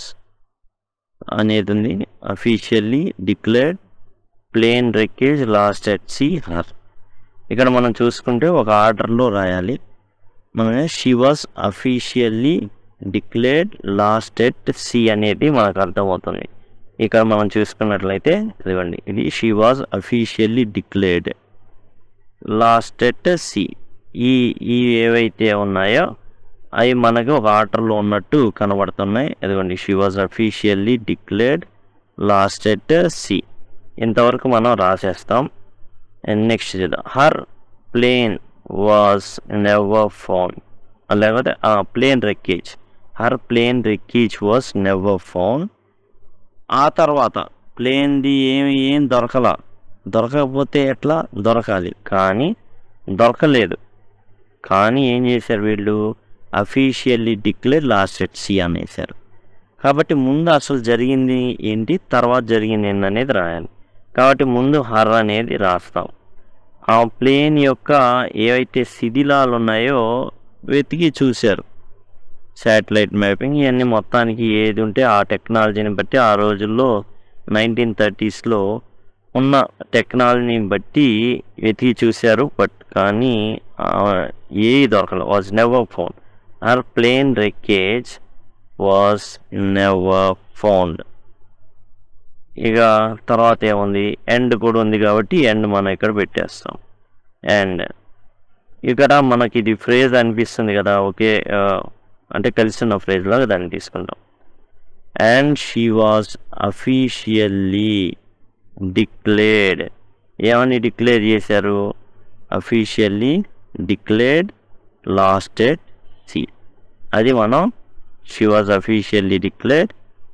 అనేది ఉంది. Officially declared plane wreckage lost at sea her. ఇక్కడ మనం చూసుకుంటే ఒక ఆర్డర్లో రాయాలి. మన she was officially declared lost at sea అనేది మనకు అర్థమవుతుంది. ఇక్కడ మనం చూసుకున్నట్లయితే ఇదిగోండి, ఇది she was officially declared lost at sea. ఈ ఈ ఏవైతే ఉన్నాయో అవి మనకు ఒక ఆర్డర్లో ఉన్నట్టు కనబడుతున్నాయి. ఇదిగోండి she was officially declared lost at sea. ఇంతవరకు మనం రాసేస్తాం. And next her plane was never found, లేకపోతే plane wreckage, her plane wreckage was never found. ఆ తర్వాత ప్లేన్ది ఏమి ఏం దొరకల, దొరకకపోతే ఎట్లా దొరకాలి, కానీ దొరకలేదు. కానీ ఏం చేశారు వీళ్ళు, officially declare lost at sea అనేసారు. కాబట్టి ముందు అసలు జరిగింది ఏంటి, తర్వాత జరిగింది ఏంటి అనేది రాయాలి. కాబట్టి ముందు హర్ అనేది రాస్తాం. ఆ ప్లేన్ యొక్క ఏవైతే శిథిలాలు ఉన్నాయో వెతికి చూశారు, శాటిలైట్ మ్యాపింగ్ ఇవన్నీ మొత్తానికి ఏది ఉంటే ఆ టెక్నాలజీని బట్టి ఆ రోజుల్లో నైన్టీన్ థర్టీస్లో ఉన్న టెక్నాలజీని బట్టి వెతికి చూశారు, బట్ కానీ ఏ దొరకలేదు. Was never found. Her plane wreckage was never found. ఇక తర్వాత ఏముంది, ఎండ్ కూడా ఉంది కాబట్టి ఎండ్ మనం ఇక్కడ పెట్టేస్తాం. అండ్ ఇక్కడ మనకి ఇది ఫ్రేజ్ అనిపిస్తుంది కదా, ఓకే, అంటే కలిసిన ఫ్రేజ్ లాగా దాన్ని తీసుకుంటాం. And she was officially declared. ఏమని డిక్లేర్ చేశారు? Officially declared lost at sea. అది మనం she was officially declared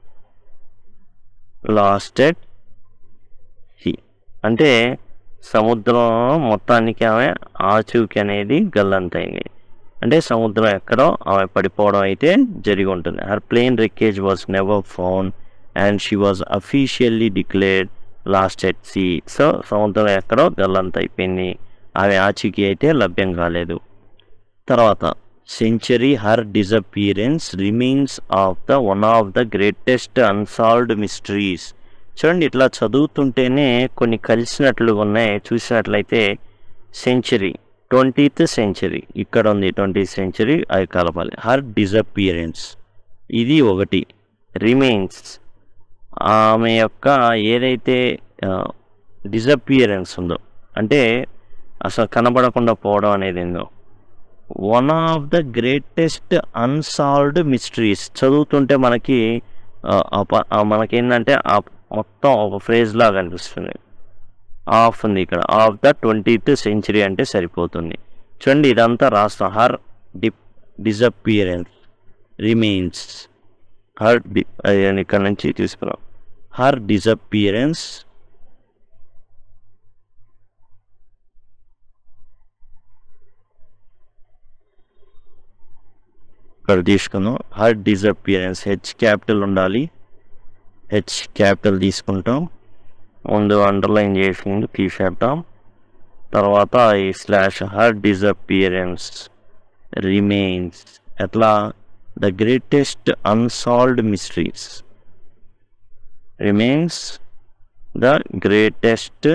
lost at sea అంటే సముద్రం మొత్తానికి ఆమె ఆచూకీ అనేది గల్లంతైంది. అంటే సముద్రం ఎక్కడో ఆమె పడిపోవడం అయితే జరిగి ఉంటుంది. Her plane wreckage was never found and she was officially declared lost at sea. So సముద్రం ఎక్కడో గల్లంత అయిపోయింది, ఆమె ఆచూకీ అయితే లభ్యం కాలేదు. తర్వాత century her disappearance remains of the one of the greatest unsolved mysteries. చూడండి, ఇట్లా చదువుతుంటేనే కొన్ని కలిసినట్లుగా ఉన్నాయి. చూసినట్లయితే సెంచరీ, ట్వంటీత్ సెంచరీ ఇక్కడ ఉంది, ట్వంటీ సెంచరీ అది కలపాలి. హర్ డిసపియరెన్స్ ఇది ఒకటి. రిమైన్స్ ఆమె యొక్క ఏదైతే డిసపియరెన్స్ ఉందో అంటే అసలు కనబడకుండా పోవడం అనేది ఏందో, one of the greatest unsolved mysteries చదువుతుంటే మనకి మనకేంటంటే మొత్తం ఒక ఫ్రేజ్ లాగా అనిపిస్తుంది. ఆఫ్ ఉంది ఇక్కడ, ఆఫ్ ద ట్వంటీత్ సెంచరీ అంటే సరిపోతుంది. చూడండి ఇదంతా రాస్తాం. Her the disappearance remains, her the ఇక్కడ నుంచి తీసుకున్నాం. హర్ డిసపియరెన్స్ ఇక్కడ తీసుకుందాం. హర్ డిసపియరెన్స్ హెచ్ క్యాపిటల్ ఉండాలి, హెచ్ క్యాపిటల్ తీసుకుంటాం. ముందు అండర్లైన్ చేసింది తీసేద్దాం. తర్వాత ఈ స్లాష్ హర్ డిసపియరెన్స్ రిమైన్స్ ఎట్లా the greatest unsolved mysteries, remains the greatest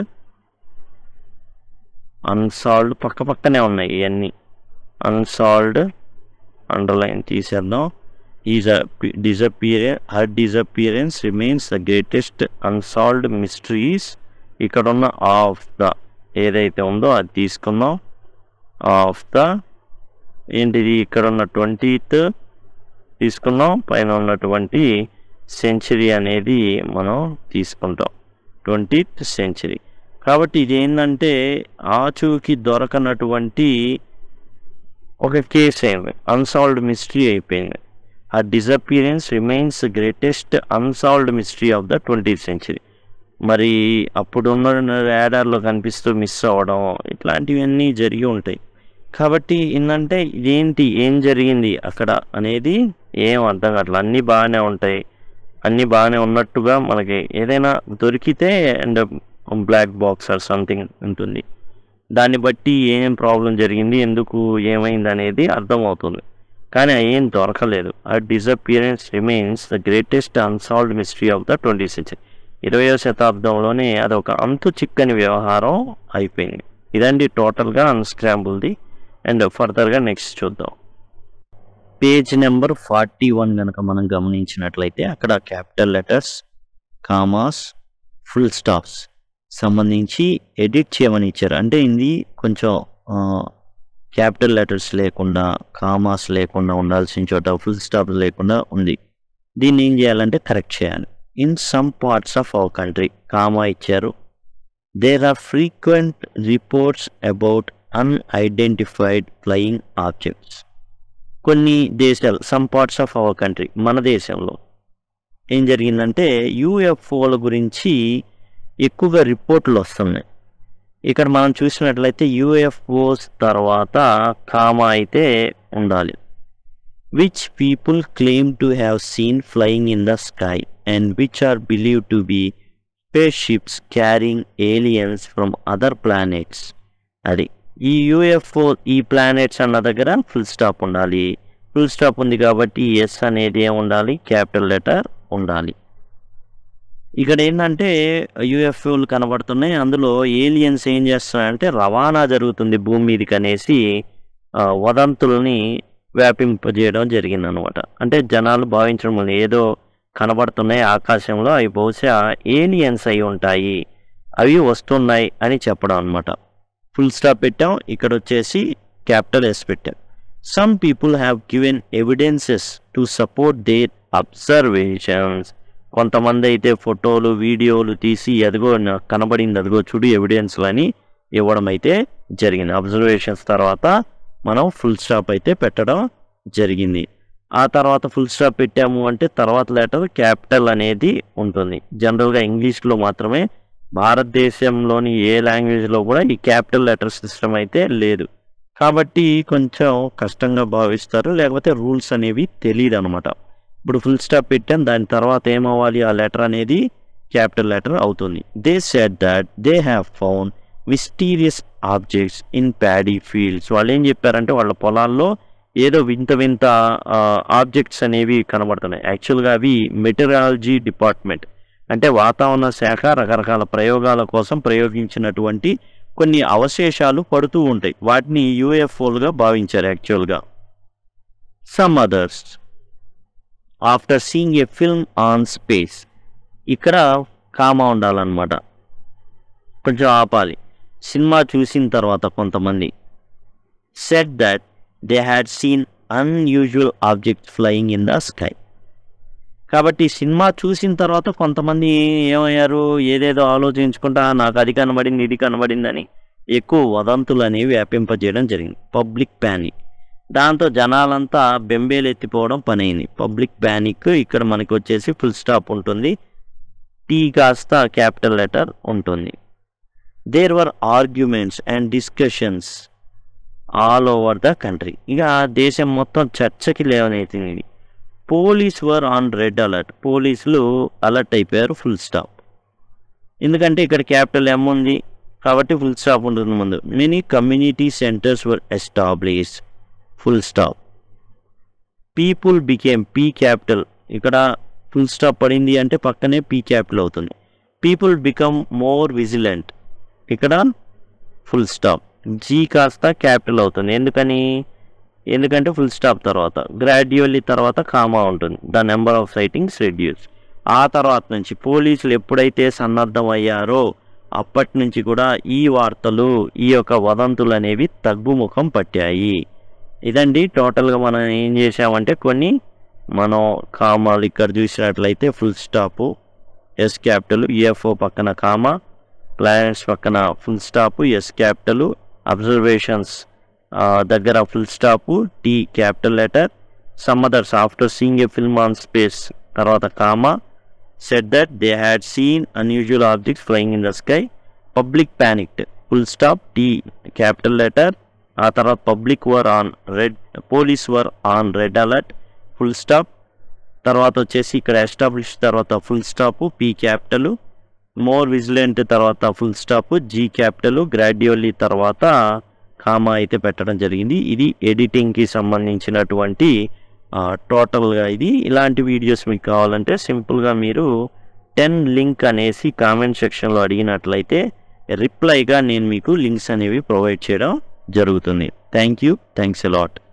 unsolved పక్క పక్కనే ఉన్నాయి ఇవన్నీ. అన్సాల్వ్డ్ అండర్లైన్ తీసేద్దాం. Is disappearance her disappearance remains the greatest unsolved mysteries. ఇక్కడ ఉన్న ఆఫ్ ద ఏదైతే ఉందో అది తీసుకుందాం. ఆఫ్ ద ఏంటిది ఇక్కడ ఉన్న ట్వంటీత్ తీసుకుందాం, పైన ఉన్నటువంటి సెంచరీ అనేది మనం తీసుకుంటాం, ట్వంటీత్ సెంచరీ. కాబట్టి ఇది ఏంటంటే ఆచూకీ దొరకనటువంటి ఒక కేసు అయింది, అన్సాల్వ్డ్ మిస్టరీ అయిపోయింది. Her disappearance remains greatest unsolved mystery of the twentieth century. మరి అప్పుడున్న ర్యాడార్లో కనిపిస్తూ మిస్ అవ్వడం ఇట్లాంటివన్నీ జరిగి ఉంటాయి. కాబట్టి ఏంటంటే ఇదేంటి, ఏం జరిగింది అక్కడ అనేది ఏం అర్థం కావట్లేదు. అన్నీ బాగానే ఉంటాయి, అన్నీ బాగానే ఉన్నట్టుగా మనకి ఏదైనా దొరికితే and black box or something ఉంటుంది, దాన్ని బట్టి ఏం ప్రాబ్లం జరిగింది, ఎందుకు ఏమైంది అనేది అర్థమవుతుంది. కానీ ఏం దొరకలేదు. ఆ disappearance remains the greatest unsolved mystery of the twenty century. ఇరవయో శతాబ్దంలోనే అదొక అంతు చిక్కని వ్యవహారం అయిపోయింది. ఇదండి టోటల్గా అన్స్క్రాంబుల్ది. అండ్ ఫర్దర్గా నెక్స్ట్ చూద్దాం. పేజ్ నెంబర్ ఫార్టీ వన్ కనుక మనం గమనించినట్లయితే అక్కడ capital letters, commas, full stops సంబంధించి ఎడిట్ చేయమని ఇచ్చారు. అంటే ఇది కొంచెం క్యాపిటల్ లెటర్స్ లేకుండా, కామాస్ లేకుండా ఉండాల్సిన చోట ఫుల్ స్టాప్స్ లేకుండా ఉంది. దీన్ని ఏం చేయాలంటే కరెక్ట్ చేయాలి. In some parts of our country comma ఇచ్చారు. There are frequent reports about unidentified flying objects. కొన్ని దేశాలు, some parts of our country మన దేశంలో ఏం జరిగిందంటే యూఎఫ్ఓల గురించి ఎక్కువగా రిపోర్ట్లు వస్తున్నాయి. ఇక్కడ మనం చూసినట్లయితే యూఎఫ్ఓస్ తర్వాత కామా అయితే ఉండాలి. Which people claim to have seen flying in the sky and which are believe to be space ships carrying aliens from other planets. అది ఈ యూఎఫ్ఓ ఈ ప్లానెట్స్ అన్న దగ్గర ఫుల్ స్టాప్ ఉండాలి. ఫుల్ స్టాప్ ఉంది కాబట్టి ఎస్ అనేది ఏం ఉండాలి, క్యాపిటల్ లెటర్ ఉండాలి. ఇక్కడ ఏంటంటే యూఎఫ్ఓలు కనబడుతున్నాయి. అందులో ఏలియన్స్ ఏం చేస్తున్నారంటే రవాణా జరుగుతుంది భూమి మీదకి అనేసి ఆ, వదంతుల్ని వ్యాపింపజేయడం జరిగిందనమాట. అంటే జనాలు భావించడం వల్ల ఏదో కనబడుతున్నాయి ఆకాశంలో, అవి బహుశా ఏలియన్స్ అయి ఉంటాయి, అవి వస్తున్నాయి అని చెప్పడం అనమాట. ఫుల్ స్టాప్ పెట్టాం. ఇక్కడ వచ్చేసి క్యాపిటల్ ఎస్ పెట్టాం. Some people have given evidences to support their observations. కొంతమంది అయితే ఫోటోలు వీడియోలు తీసి ఎదిగో నాకు కనబడింది అదిగో చూడు ఎవిడెన్స్లు అని ఇవ్వడం అయితే జరిగింది. అబ్జర్వేషన్స్ తర్వాత మనం ఫుల్ స్టాప్ అయితే పెట్టడం జరిగింది. ఆ తర్వాత ఫుల్ స్టాప్ పెట్టాము అంటే తర్వాత లెటర్ క్యాపిటల్ అనేది ఉంటుంది. జనరల్గా ఇంగ్లీష్లో మాత్రమే, భారతదేశంలోని ఏ లాంగ్వేజ్లో కూడా ఈ క్యాపిటల్ లెటర్ సిస్టమ్ అయితే లేదు. కాబట్టి కొంచెం కష్టంగా భావిస్తారు, లేకపోతే రూల్స్ అనేవి తెలియదు అనమాట. ఇప్పుడు ఫుల్ స్టాప్ పెట్టాం, దాని తర్వాత ఏమవ్వాలి, ఆ లెటర్ అనేది క్యాపిటల్ లెటర్ అవుతుంది. They said that they have found mysterious objects in paddy fields. వాళ్ళు ఏం చెప్పారంటే వాళ్ళ పొలాల్లో ఏదో వింత వింత ఆబ్జెక్ట్స్ అనేవి కనబడుతున్నాయి. యాక్చువల్గా అవి మెటీరియాలజీ డిపార్ట్మెంట్ అంటే వాతావరణ శాఖ రకరకాల ప్రయోగాల కోసం ప్రయోగించినటువంటి కొన్ని అవశేషాలు పడుతూ ఉంటాయి. వాటిని యూఎఫ్ఓలుగా భావించారు యాక్చువల్గా. Some others after seeing a film on space. ఇక్కడ కామా ఉండాలన్నమాట, కొంచెం ఆపాలి. సినిమా చూసిన తర్వాత కొంతమంది said that they had seen unusual objects flying in the sky. కాబట్టి సినిమా చూసిన తర్వాత కొంతమంది ఏమయ్యారు, ఏదేదో ఆలోచించుకుంటా నాకు అది కనబడింది ఇది కనబడిందని ఎక్కువ వదంతులు అనేవి వ్యాపింపజేయడం జరిగింది. Public panic. దాంతో జనాలంతా బెంబేలు ఎత్తిపోవడం పని అయింది. Public panic. ఇక్కడ మనకి వచ్చేసి ఫుల్ స్టాప్ ఉంటుంది, టీ కాస్త క్యాపిటల్ లెటర్ ఉంటుంది. There were arguments and discussions all over the country. ఇక దేశం మొత్తం చర్చకి లేవనైతుంది. Police were on red alert. పోలీసులు అలర్ట్ అయిపోయారు. Full stop. ఎందుకంటే ఇక్కడ క్యాపిటల్ ఎం ఉంది కాబట్టి ఫుల్ స్టాప్ ఉంటుంది ముందు. Many community centres were established. Full stop. People became P capital. ఇక్కడ ఫుల్ స్టాప్ పడింది అంటే పక్కనే పీ క్యాపిటల్ అవుతుంది. People become more vigilant. ఇక్కడ ఫుల్ స్టాప్. జీ కాస్త క్యాపిటల్ అవుతుంది. ఎందుకని, ఎందుకంటే ఫుల్ స్టాప్ తర్వాత గ్రాడ్యువల్లీ తర్వాత కామా ఉంటుంది. The number of sightings reduce. ఆ తర్వాత నుంచి పోలీసులు ఎప్పుడైతే సన్నద్ధం అయ్యారో అప్పటి నుంచి కూడా ఈ వార్తలు, ఈ యొక్క వదంతులు అనేవి తగ్గుముఖం పట్టాయి. ఇదండి టోటల్గా మనం ఏం చేసామంటే కొన్ని మనం కామాలు ఇక్కడ చూసినట్లయితే full stop, S capital, UFO పక్కన కామా, ప్లానెట్స్ పక్కన full stop, S capital, observations దగ్గర full stop, T capital letter, some others after seeing a film on space తర్వాత comma, said that they had seen unusual objects flying in the sky, public panicked, full stop, T capital letter, ఆ తర్వాత public were on red, police were on red alert, full stop, తర్వాత వచ్చేసి ఇక్కడ establish తర్వాత full stop, P capital, more vigilant తర్వాత full stop, G capital, gradually తర్వాత comma అయితే పెట్టడం జరిగింది. ఇది ఎడిటింగ్కి సంబంధించినటువంటి టోటల్గా ఇది. ఇలాంటి వీడియోస్ మీకు కావాలంటే సింపుల్గా మీరు టెన్ లింక్ అనేసి కామెంట్ సెక్షన్లో అడిగినట్లయితే రిప్లైగా నేను మీకు లింక్స్ అనేవి ప్రొవైడ్ చేయడం జరుగుతుంది. Thank you. Thanks a lot.